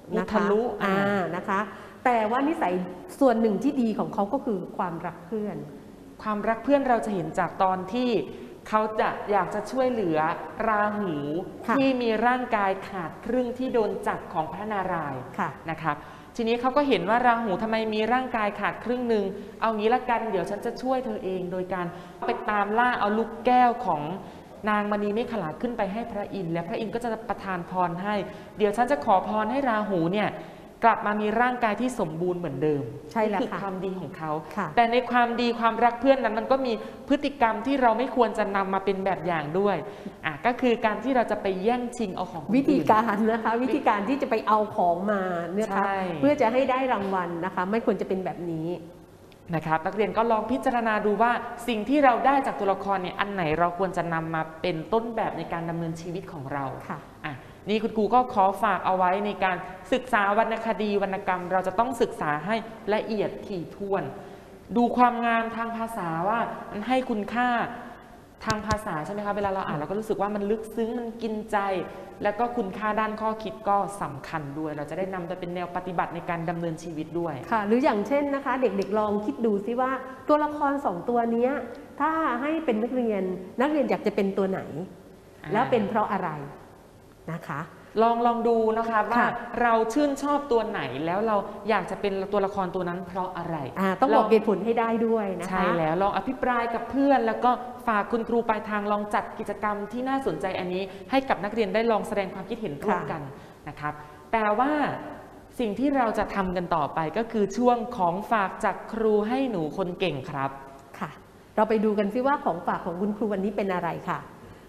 นะคะแต่ว่านิสัยส่วนหนึ่งที่ดีของเขาก็คือความรักเพื่อนเราจะเห็นจากตอนที่เขาจะอยากจะช่วยเหลือราหูที่มีร่างกายขาดครึ่งที่โดนจับของพระนารายณ์นะครับทีนี้เขาก็เห็นว่าราหูทำไมมีร่างกายขาดครึ่งหนึ่งเอางี้ละกันเดี๋ยวฉันจะช่วยเธอเองโดยการไปตามล่าเอาลูกแก้วของนางมณีเมขลาขึ้นไปให้พระอินทร์และพระอินทร์ก็จะประทานพรให้เดี๋ยวฉันจะขอพรให้ราหูเนี่ยกลับมามีร่างกายที่สมบูรณ์เหมือนเดิมใช่แล้วคือความดีของเขาแต่ในความดีความรักเพื่อนนั้นมันก็มีพฤติกรรมที่เราไม่ควรจะนำมาเป็นแบบอย่างด้วยก็คือการที่เราจะไปแย่งชิงเอาของวิธีการนะคะวิธีการที่จะไปเอาของมาเนี่ยค่ะเพื่อจะให้ได้รางวัลนะคะไม่ควรจะเป็นแบบนี้นะครับนักเรียนก็ลองพิจารณาดูว่าสิ่งที่เราได้จากตัวละครเนี่ยอันไหนเราควรจะนำมาเป็นต้นแบบในการดำเนินชีวิตของเรานี่คุณครูก็ขอฝากเอาไว้ในการศึกษาวรรณคดีวรรณกรรมเราจะต้องศึกษาให้ละเอียดถี่ถ้วนดูความงามทางภาษาว่ามันให้คุณค่าทางภาษาใช่ไหมคะเวลาเราอ่านเราก็รู้สึกว่ามันลึกซึ้งมันกินใจแล้วก็คุณค่าด้านข้อคิดก็สำคัญด้วยเราจะได้นำไปเป็นแนวปฏิบัติในการดำเนินชีวิตด้วยค่ะหรืออย่างเช่นนะคะเด็กๆลองคิดดูซิว่าตัวละคร2ตัวนี้ถ้าให้เป็นนักเรียนอยากจะเป็นตัวไหนแล้วเป็นเพราะอะไรนะคะลองดูนะคะว่าเราชื่นชอบตัวไหนแล้วเราอยากจะเป็นตัวละครตัวนั้นเพราะอะไรต้องบอกเหตุผลให้ได้ด้วยนะคะใช่แล้วลองอภิปรายกับเพื่อนแล้วก็ฝากคุณครูปลายทางลองจัดกิจกรรมที่น่าสนใจอันนี้ให้กับนักเรียนได้ลองแสดงความคิดเห็นร่วมกันนะครับแต่ว่าสิ่งที่เราจะทำกันต่อไปก็คือช่วงของฝากจากครูให้หนูคนเก่งครับค่ะเราไปดูกันซิว่าของฝากของคุณครูวันนี้เป็นอะไรค่ะ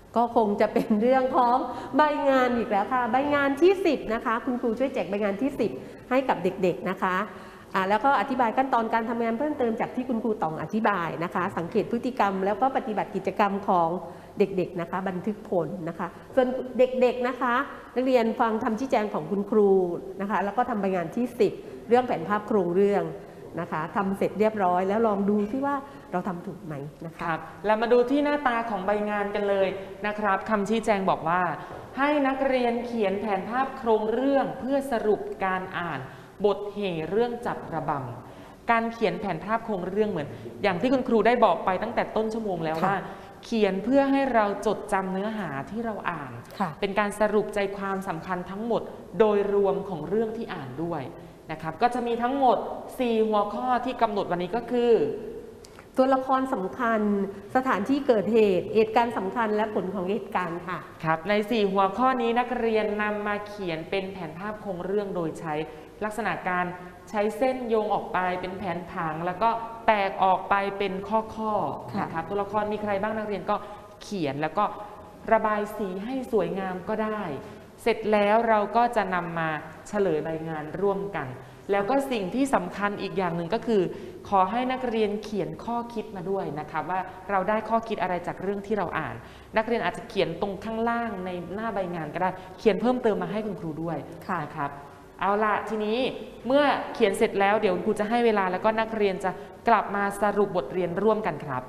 ก็คงจะเป็นเรื่องของใบงานอีกแล้วค่ะใบงานที่ 10นะคะคุณครูช่วยแจกใบงานที่ 10ให้กับเด็กๆนะคะแล้วก็อธิบายขั้นตอนการทำงานเพิ่มเติมจากที่คุณครูต่องอธิบายนะคะสังเกตพฤติกรรมแล้วก็ปฏิบัติกิจกรรมของเด็กๆนะคะบันทึกผลนะคะส่วนเด็กๆนะคะนักเรียนฟังคำชี้แจงของคุณครูนะคะแล้วก็ทำใบงานที่ 10เรื่องแผนภาพโครงเรื่องนะคะทำเสร็จเรียบร้อยแล้วลองดูซิว่าเราทำถูกไหมนะคะครับเรามาดูที่หน้าตาของใบงานกันเลยนะครับคำชี้แจงบอกว่าให้นักเรียนเขียนแผนภาพโครงเรื่องเพื่อสรุปการอ่านบทเหเรื่องจับระบำการเขียนแผนภาพโครงเรื่องเหมือนอย่างที่คุณครูได้บอกไปตั้งแต่ต้นชั่วโมงแล้วว่าเขียนเพื่อให้เราจดจำเนื้อหาที่เราอ่านเป็นการสรุปใจความสำคัญทั้งหมดโดยรวมของเรื่องที่อ่านด้วยนะครับก็จะมีทั้งหมด4หัวข้อที่กำหนดวันนี้ก็คือตัวละครสำคัญสถานที่เกิดเหตุการณ์สำคัญและผลของเหตุการณ์ค่ะครับใน4หัวข้อนี้นักเรียนนำมาเขียนเป็นแผนภาพโครงเรื่องโดยใช้ลักษณะการใช้เส้นโยงออกไปเป็นแผนผังแล้วก็แตกออกไปเป็นข้อๆนะครับตัวละครมีใครบ้างนักเรียนก็เขียนแล้วก็ระบายสีให้สวยงามก็ได้เสร็จแล้วเราก็จะนำมาเฉลยใบงานร่วมกันแล้วก็สิ่งที่สำคัญอีกอย่างหนึ่งก็คือขอให้นักเรียนเขียนข้อคิดมาด้วยนะครับว่าเราได้ข้อคิดอะไรจากเรื่องที่เราอ่านนักเรียนอาจจะเขียนตรงข้างล่างในหน้าใบงานก็ได้เขียนเพิ่มเติมมาให้คุณครูด้วยนะครับเอาล่ะทีนี้เมื่อเขียนเสร็จแล้วเดี๋ยวครูจะให้เวลาแล้วก็นักเรียนจะกลับมาสรุปบทเรียนร่วมกันครับ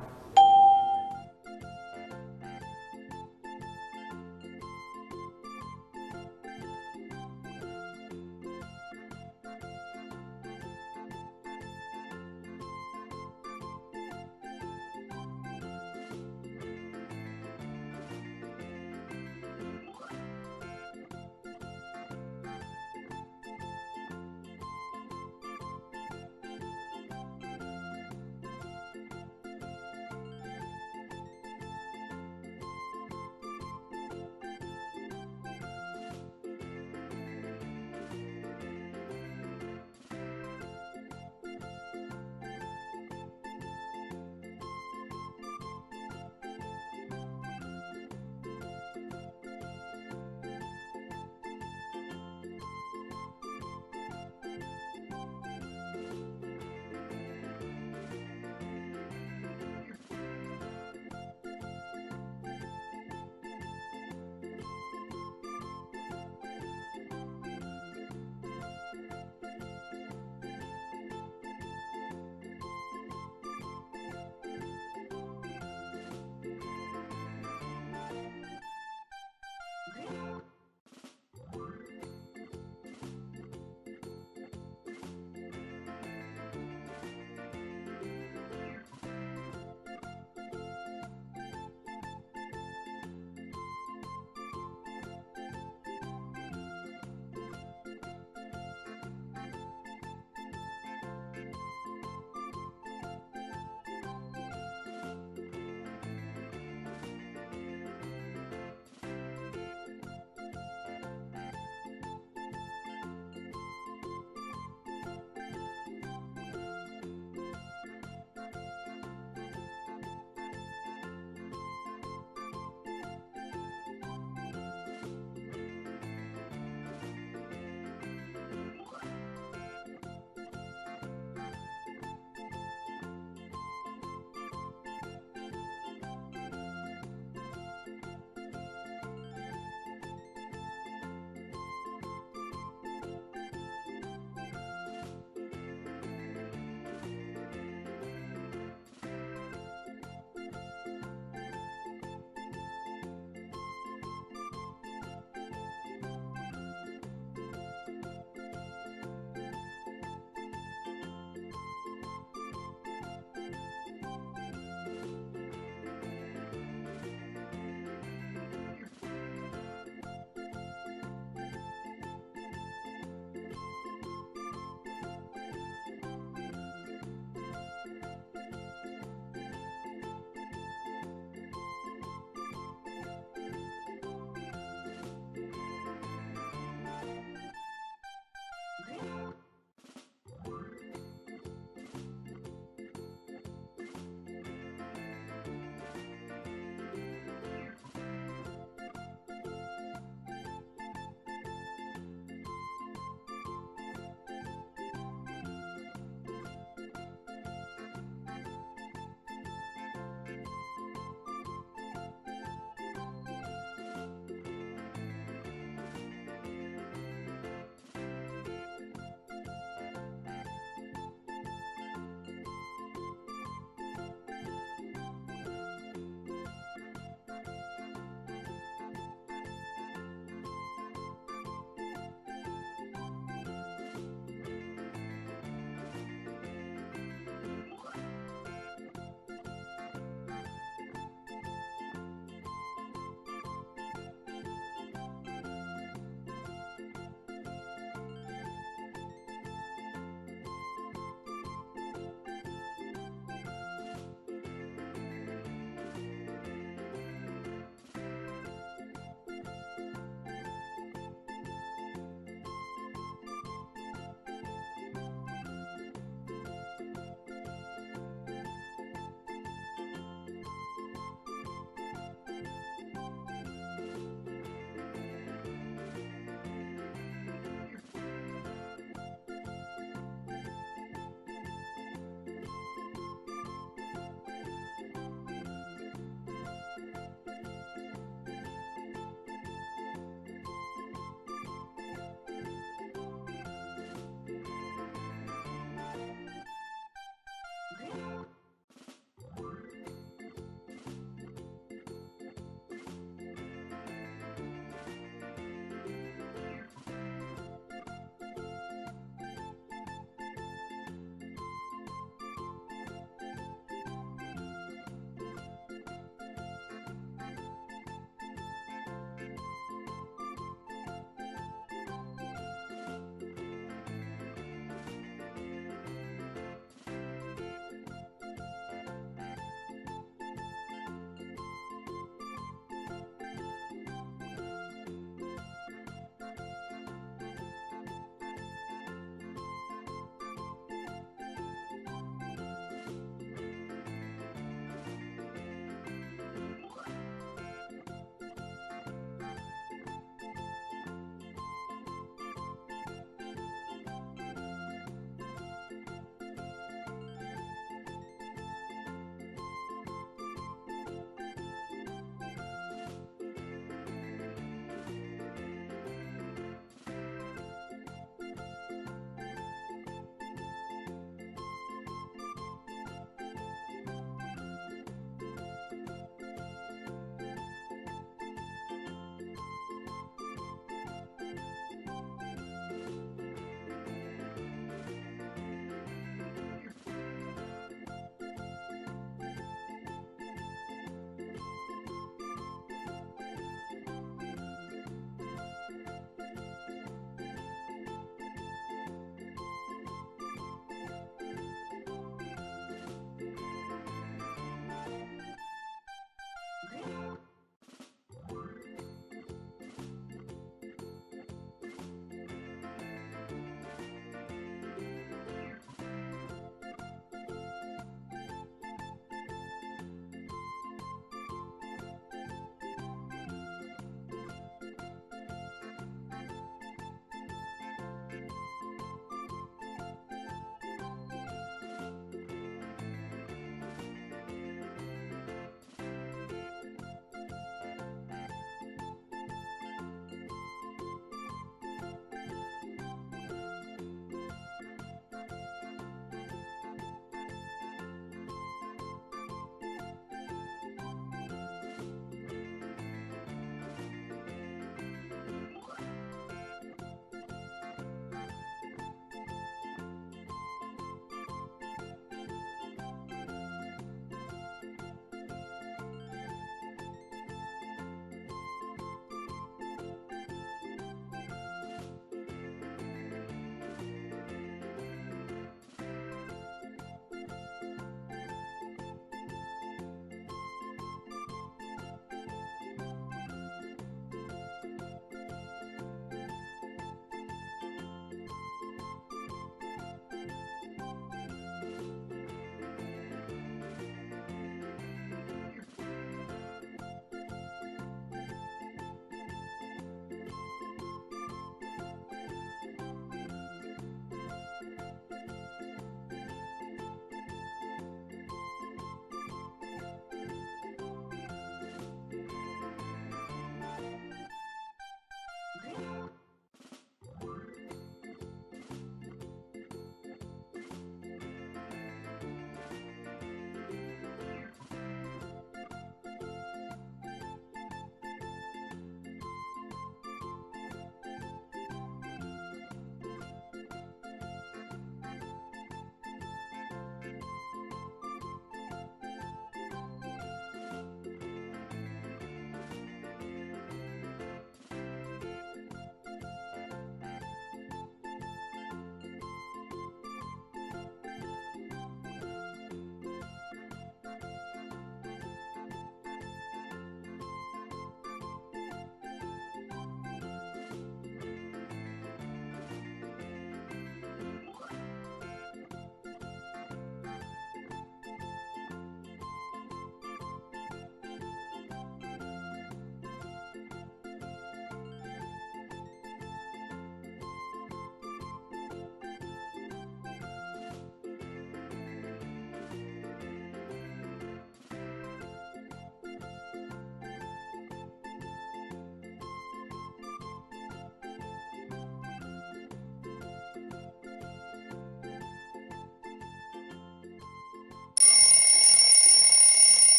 ค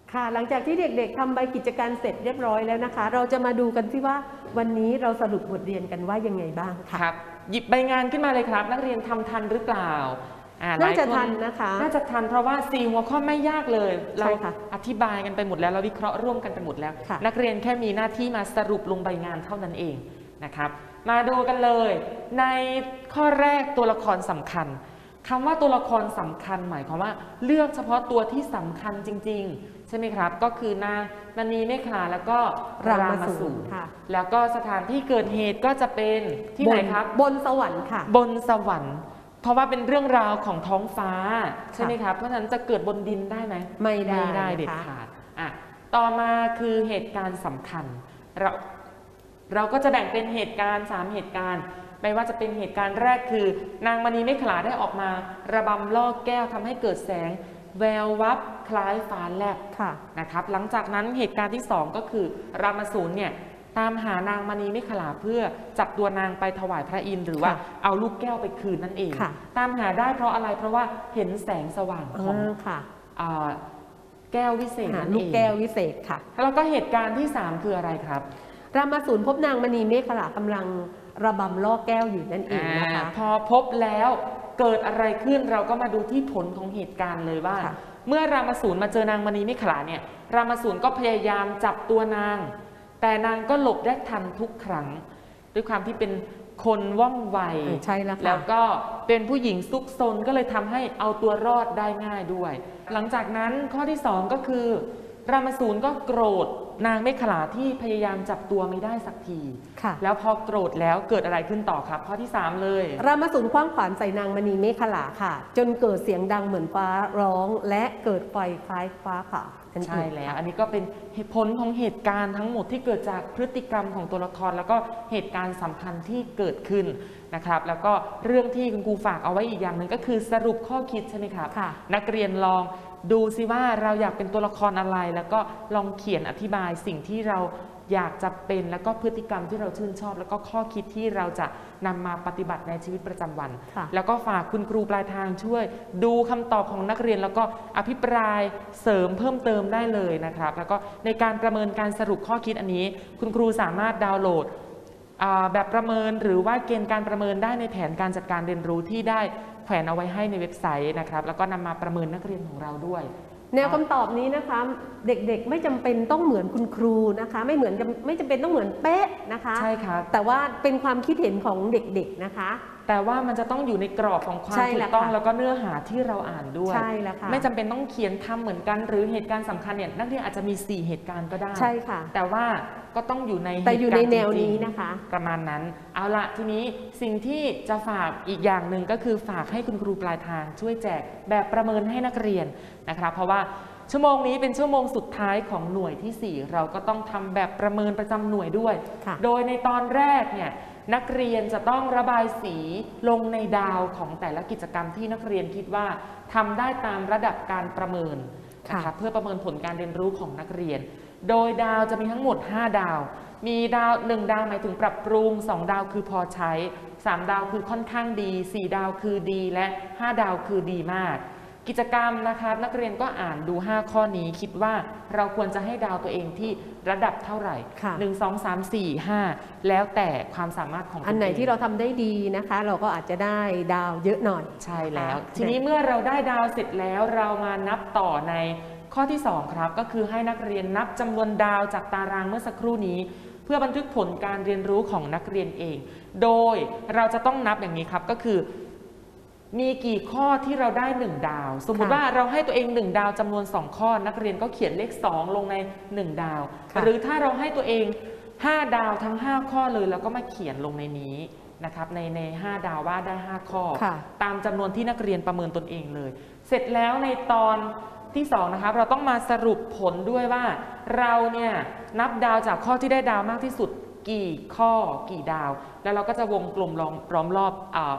ค่ะหลังจากที่เด็กๆทำใบกิจการเสร็จเรียบร้อยแล้วนะคะ เราจะมาดูกันที่ว่าวันนี้เราสรุปบทเรียนกันว่ายังไงบ้างค่ะครับหยิบใบงานขึ้นมาเลยครับนักเรียนทำทันหรือเปล่าน่าจะทันนะคะน่าจะทันเพราะว่า4หัวข้อไม่ยากเลยเราใช่ค่ะอธิบายกันไปหมดแล้วเราวิเคราะห์ร่วมกันไปหมดแล้วนักเรียนแค่มีหน้าที่มาสรุปลงใบงานเท่านั้นเองนะครับมาดูกันเลยในข้อแรกตัวละครสำคัญคำว่าตัวละครสำคัญหมายความว่าเลือกเฉพาะตัวที่สำคัญจริงๆใช่ไหมครับก็คือนางมณีเมขลาแล้วก็รามสูรแล้วก็สถานที่เกิดเหตุก็จะเป็นที่ไหนครับบนสวรรค์ค่ะบนสวรรค์เพราะว่าเป็นเรื่องราวของท้องฟ้าใช่ไหมครับเพราะฉะนั้นจะเกิดบนดินได้ไหมไม่ได้เด็ดขาดต่อมาคือเหตุการณ์สำคัญเราก็จะแบ่งเป็นเหตุการณ์3เหตุการณ์ไม่ว่าจะเป็นเหตุการณ์แรกคือนางมณีเมขลาได้ออกมาระบำล่อแก้วทำให้เกิดแสงแวววับคล้ายฟ้าแลบนะครับหลังจากนั้นเหตุการณ์ที่2ก็คือรามสูรเนี่ยตามหานางมณีเมขลาเพื่อจับตัวนางไปถวายพระอินทร์หรือว่าเอาลูกแก้วไปคืนนั่นเองตามหาได้เพราะอะไรเพราะว่าเห็นแสงสว่างของแก้ววิเศษนั่นเองลูกแก้ววิเศษค่ะแล้วก็เหตุการณ์ที่3คืออะไรครับรามสูรพบนางมณีเมขลากำลังระบำล่อแก้วอยู่นั่นเองนะคะพอพบแล้วเกิดอะไรขึ้นเราก็มาดูที่ผลของเหตุการณ์เลยว่าเมื่อรามสูรมาเจอนางมณีเมขลาเนี่ยรามสูรก็พยายามจับตัวนางแต่นางก็หลบได้ทันทุกครั้งด้วยความที่เป็นคนว่องไวแล้วก็เป็นผู้หญิงซุกซนก็เลยทำให้เอาตัวรอดได้ง่ายด้วยหลังจากนั้นข้อที่2ก็คือรามสูรก็โกรธนางเมขลาที่พยายามจับตัวไม่ได้สักทีแล้วพอโกรธแล้วเกิดอะไรขึ้นต่อครับข้อที่3เลยรามสูรคว้างขวานใส่นางมณีเมขลาค่ะจนเกิดเสียงดังเหมือนฟ้าร้องและเกิดไฟคล้ายฟ้าผ่าใช่แล้วอันนี้ก็เป็นผลของเหตุการณ์ทั้งหมดที่เกิดจากพฤติกรรมของตัวละครแล้วก็เหตุการณ์สำคัญที่เกิดขึ้นนะครับแล้วก็เรื่องที่คุณครูฝากเอาไว้อีกอย่างหนึ่งก็คือสรุปข้อคิดใช่ไหมครับนักเรียนลองดูซิว่าเราอยากเป็นตัวละครอะไรแล้วก็ลองเขียนอธิบายสิ่งที่เราอยากจะเป็นแล้วก็พฤติกรรมที่เราชื่นชอบแล้วก็ข้อคิดที่เราจะนำมาปฏิบัติในชีวิตประจำวันแล้วก็ฝากคุณครูปลายทางช่วยดูคำตอบของนักเรียนแล้วก็อภิปรายเสริมเพิ่มเติมได้เลยนะครับแล้วก็ในการประเมินการสรุปข้อคิดอันนี้คุณครูสามารถดาวน์โหลดแบบประเมินหรือว่าเกณฑ์การประเมินได้ในแผนการจัดการเรียนรู้ที่ได้แขวนเอาไว้ให้ในเว็บไซต์นะครับแล้วก็นำมาประเมินนักเรียนของเราด้วยแนวคำตอบนี้นะคะเด็กๆไม่จำเป็นต้องเหมือนคุณครูนะคะไม่จำเป็นต้องเหมือนเป๊ะนะคะใช่ครับแต่ว่าเป็นความคิดเห็นของเด็กๆนะคะแต่ว่ามันจะต้องอยู่ในกรอบของความถูกต้องแล้วก็เนื้อหาที่เราอ่านด้วยไม่จำเป็นต้องเขียนทำเหมือนกันหรือเหตุการณ์สำคัญเนี่ยนักเรียนอาจจะมี4เหตุการณ์ก็ได้ใช่ค่ะแต่ว่าก็ต้องอยู่ในแต่อยู่ในแนวนี้นะคะประมาณนั้นเอาละทีนี้สิ่งที่จะฝากอีกอย่างหนึ่งก็คือฝากให้คุณครูปลายทางช่วยแจกแบบประเมินให้นักเรียนนะครับเพราะว่าชั่วโมงนี้เป็นชั่วโมงสุดท้ายของหน่วยที่4เราก็ต้องทำแบบประเมินประจำหน่วยด้วยโดยในตอนแรกเนี่ยนักเรียนจะต้องระบายสีลงในดาวของแต่ละกิจกรรมที่นักเรียนคิดว่าทำได้ตามระดับการประเมินนะคะเพื่อประเมินผลการเรียนรู้ของนักเรียนโดยดาวจะมีทั้งหมด5ดาวมีดาว1ดาวหมายถึงปรับปรุง2ดาวคือพอใช้3ดาวคือค่อนข้างดี4ดาวคือดีและ5ดาวคือดีมากกิจกรรมนะคะนักเรียนก็อ่านดู5ข้อนี้คิดว่าเราควรจะให้ดาวตัวเองที่ระดับเท่าไหร่1 2 3 4 5แล้วแต่ความสามารถของอันไหนที่เราทำได้ดีนะคะเราก็อาจจะได้ดาวเยอะหน่อยใช่แล้วทีนี้เมื่อเราได้ดาวเสร็จแล้วเรามานับต่อในข้อที่2ครับก็คือให้นักเรียนนับจำนวนดาวจากตารางเมื่อสักครู่นี้เพื่อบันทึกผลการเรียนรู้ของนักเรียนเองโดยเราจะต้องนับอย่างนี้ครับก็คือมีกี่ข้อที่เราได้1ดาวสมมุติว่าเราให้ตัวเอง1ดาวจำนวน2ข้อนักเรียนก็เขียนเลข2ลงใน1ดาวหรือถ้าเราให้ตัวเอง5ดาวทั้ง5ข้อเลยแล้วก็มาเขียนลงในนี้นะครับใน5ดาวว่าได้5ข้อตามจำนวนที่นักเรียนประเมินตนเองเลยเสร็จแล้วในตอนที่2นะครับเราต้องมาสรุปผลด้วยว่าเราเนี่ยนับดาวจากข้อที่ได้ดาวมากที่สุดกี่ข้อกี่ดาวแล้วเราก็จะวงกลมล้อมรอบ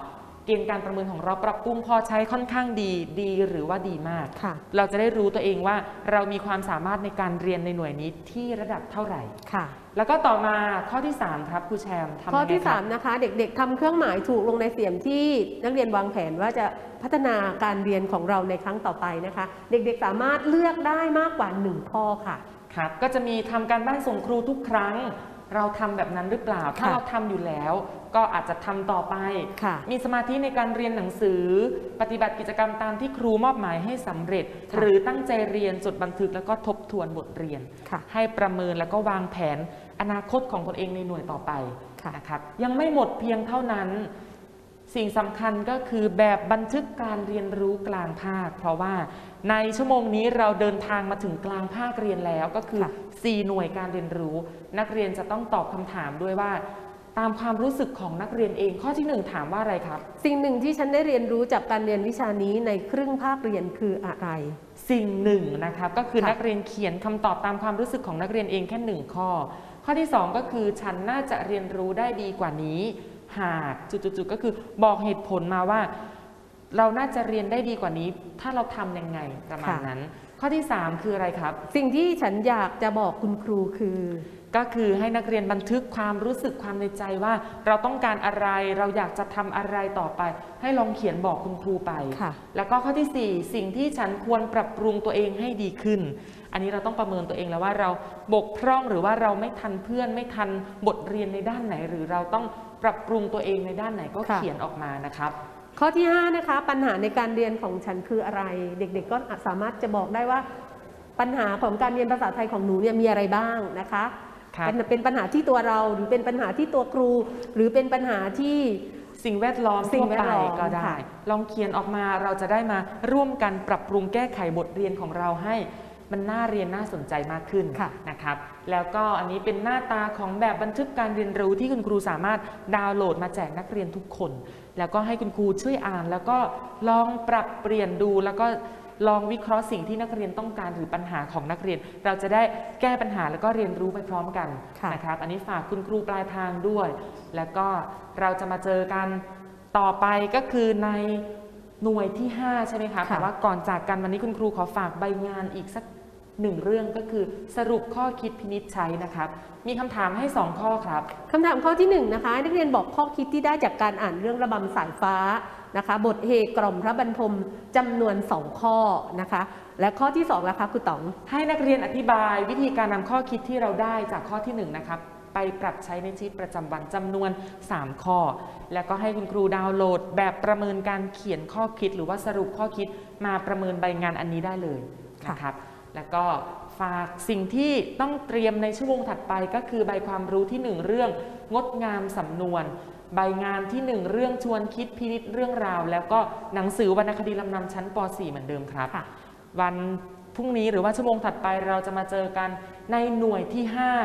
เกณฑ์การประเมินของเราปรับปรุงพอใช้ค่อนข้างดีหรือว่าดีมากค่ะเราจะได้รู้ตัวเองว่าเรามีความสามารถในการเรียนในหน่วยนี้ที่ระดับเท่าไหร่ค่ะแล้วก็ต่อมาข้อที่ 3 ครับครูแชมป์ทำยังไงข้อที่ครับ 3นะคะเด็กๆทำเครื่องหมายถูกลงในเสียมที่นักเรียนวางแผนว่าจะพัฒนาการเรียนของเราในครั้งต่อไปนะคะ เด็กๆสามารถเลือกได้มากกว่า1ข้อค่ะครับก็จะมีทำการบ้านส่งครูทุกครั้ง เราทำแบบนั้นหรือเปล่า ถ้าเราทำอยู่แล้ว ก็อาจจะทำต่อไปค่ะมีสมาธิในการเรียนหนังสือ ปฏิบัติกิจกรรมตามที่ครูมอบหมายให้สำเร็จค่ะหรือตั้งใจเรียนจดบันทึกแล้วก็ทบทวนบทเรียนค่ะให้ประเมินแล้วก็วางแผนอนาคตของตนเองในหน่วยต่อไปค่ะนะครับยังไม่หมดเพียงเท่านั้น สิ่งสำคัญก็คือแบบบันทึกการเรียนรู้กลางภาค เพราะว่าในชั่วโมงนี้เราเดินทางมาถึงกลางภาคเรียนแล้วก็คือค่ะ 4 หน่วยการเรียนรู้ นักเรียนจะต้องตอบคำถามด้วยว่า ตามความรู้สึกของนักเรียนเอง ข้อที่ 1 ถามว่าอะไรครับสิ่งหนึ่งที่ฉันได้เรียนรู้จากการเรียนวิชานี้ในครึ่งภาคเรียนคืออะไรสิ่งหนึ่งนะครับก็คือค่ะนักเรียนเขียนคำตอบตามความรู้สึกของนักเรียนเองแค่1ข้อ ข้อที่ 2 ก็คือฉันน่าจะเรียนรู้ได้ดีกว่านี้ หากจุดๆก็คือบอกเหตุผลมาว่า เราน่าจะเรียนได้ดีกว่านี้ ถ้าเราทำยังไงประมาณนั้น ข้อที่ 3 คืออะไรครับสิ่งที่ฉันอยากจะบอกคุณครูคือก็คือให้นักเรียนบันทึกความรู้สึกความในใจว่า เราต้องการอะไร เราอยากจะทำอะไรต่อไป ให้ลองเขียนบอกคุณครูไปค่ะแล้วก็ข้อที่ 4 สิ่งที่ฉันควรปรับปรุงตัวเองให้ดีขึ้น อันนี้เราต้องประเมินตัวเองแล้วว่าเราบกพร่องหรือว่าเราไม่ทันเพื่อนไม่ทันบทเรียนในด้านไหน หรือเราต้องปรับปรุงตัวเองในด้านไหนก็ค่ะเขียนออกมานะครับข้อที่ 5 นะคะ ปัญหาในการเรียนของฉันคืออะไร เด็กๆก็สามารถจะบอกได้ว่า ปัญหาของการเรียนภาษาไทยของหนูเนี่ยมีอะไรบ้างนะคะครับเป็นปัญหาที่ตัวเราหรือเป็นปัญหาที่ตัวครู หรือเป็นปัญหาที่สิ่งแวดล้อมสิ่ทั่งวแวไปดล้อมก็ได้ค่ะลองเขียนออกมาเราจะได้มาร่วมกันปรับปรุงแก้ไขบทเรียนของเราให้มันน่าเรียนน่าสนใจมากขึ้นค่ะนะครับ แล้วก็อันนี้เป็นหน้าตาของแบบบันทึกการเรียนรู้ที่คุณครูสามารถดาวน์โหลดมาแจกนักเรียนทุกคน แล้วก็ให้คุณครูช่วยอ่าน แล้วก็ลองปรับเปลี่ยนดู แล้วก็ลองวิเคราะห์สิ่งที่นักเรียนต้องการหรือปัญหาของนักเรียน เราจะได้แก้ปัญหาแล้วก็เรียนรู้ไปพร้อมกันค่ะนะครับ อันนี้ฝากคุณครูปลายทางด้วย แล้วก็เราจะมาเจอกันต่อไปก็คือในหน่วยที่ 5 ใช่ไหมคะแต่ว่าก่อนจากกันวันนี้คุณครูขอฝากใบงานอีกสัก1 เรื่องก็คือสรุปข้อคิดพินิจใช้นะครับ มีคำถามให้ 2 ข้อครับคำถามข้อที่ 1 นะคะให้นักเรียนบอกข้อคิดที่ได้จากการอ่านเรื่องระบำสายฟ้านะคะ บทเฮกล่อมพระบรรทมจำนวน 2 ข้อนะคะ และข้อที่2นะคะคุณต๋องให้นักเรียนอธิบายวิธีการนำข้อคิดที่เราได้จากข้อที่ 1 นะครับ ไปปรับใช้ในชีวิตประจำวันจำนวน 3 ข้อ แล้วก็ให้คุณครูดาวน์โหลด แบบประเมินการเขียนข้อคิด หรือว่าสรุปข้อคิดมาประเมินใบงานอันนี้ได้เลยนะครับ แล้วก็ฝากสิ่งที่ต้องเตรียมในชั่วโมงถัดไปก็คือใบความรู้ที่ 1 เรื่องงดงามสำนวน ใบงานที่ 1 เรื่องชวนคิดพินิจเรื่องราว แล้วก็หนังสือวรรณคดีลำนำชั้นป .4 เหมือนเดิมครับค่ะวันพรุ่งนี้หรือว่าชั่วโมงถัดไปเราจะมาเจอกันในหน่วยที่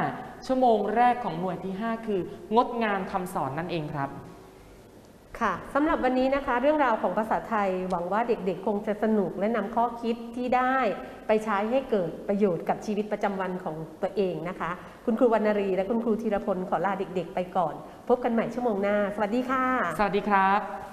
5 ชั่วโมงแรกของหน่วยที่ 5 คืองดงามคำสอนนั่นเองครับค่ะสำหรับวันนี้นะคะเรื่องราวของภาษาไทยหวังว่าเด็กๆคงจะสนุกและนำข้อคิดที่ได้ไปใช้ให้เกิดประโยชน์กับชีวิตประจำวันของตัวเองนะคะ คุณครูวรรณรีและคุณครูธีรพลขอลาเด็กๆไปก่อน พบกันใหม่ชั่วโมงหน้า สวัสดีค่ะสวัสดีครับ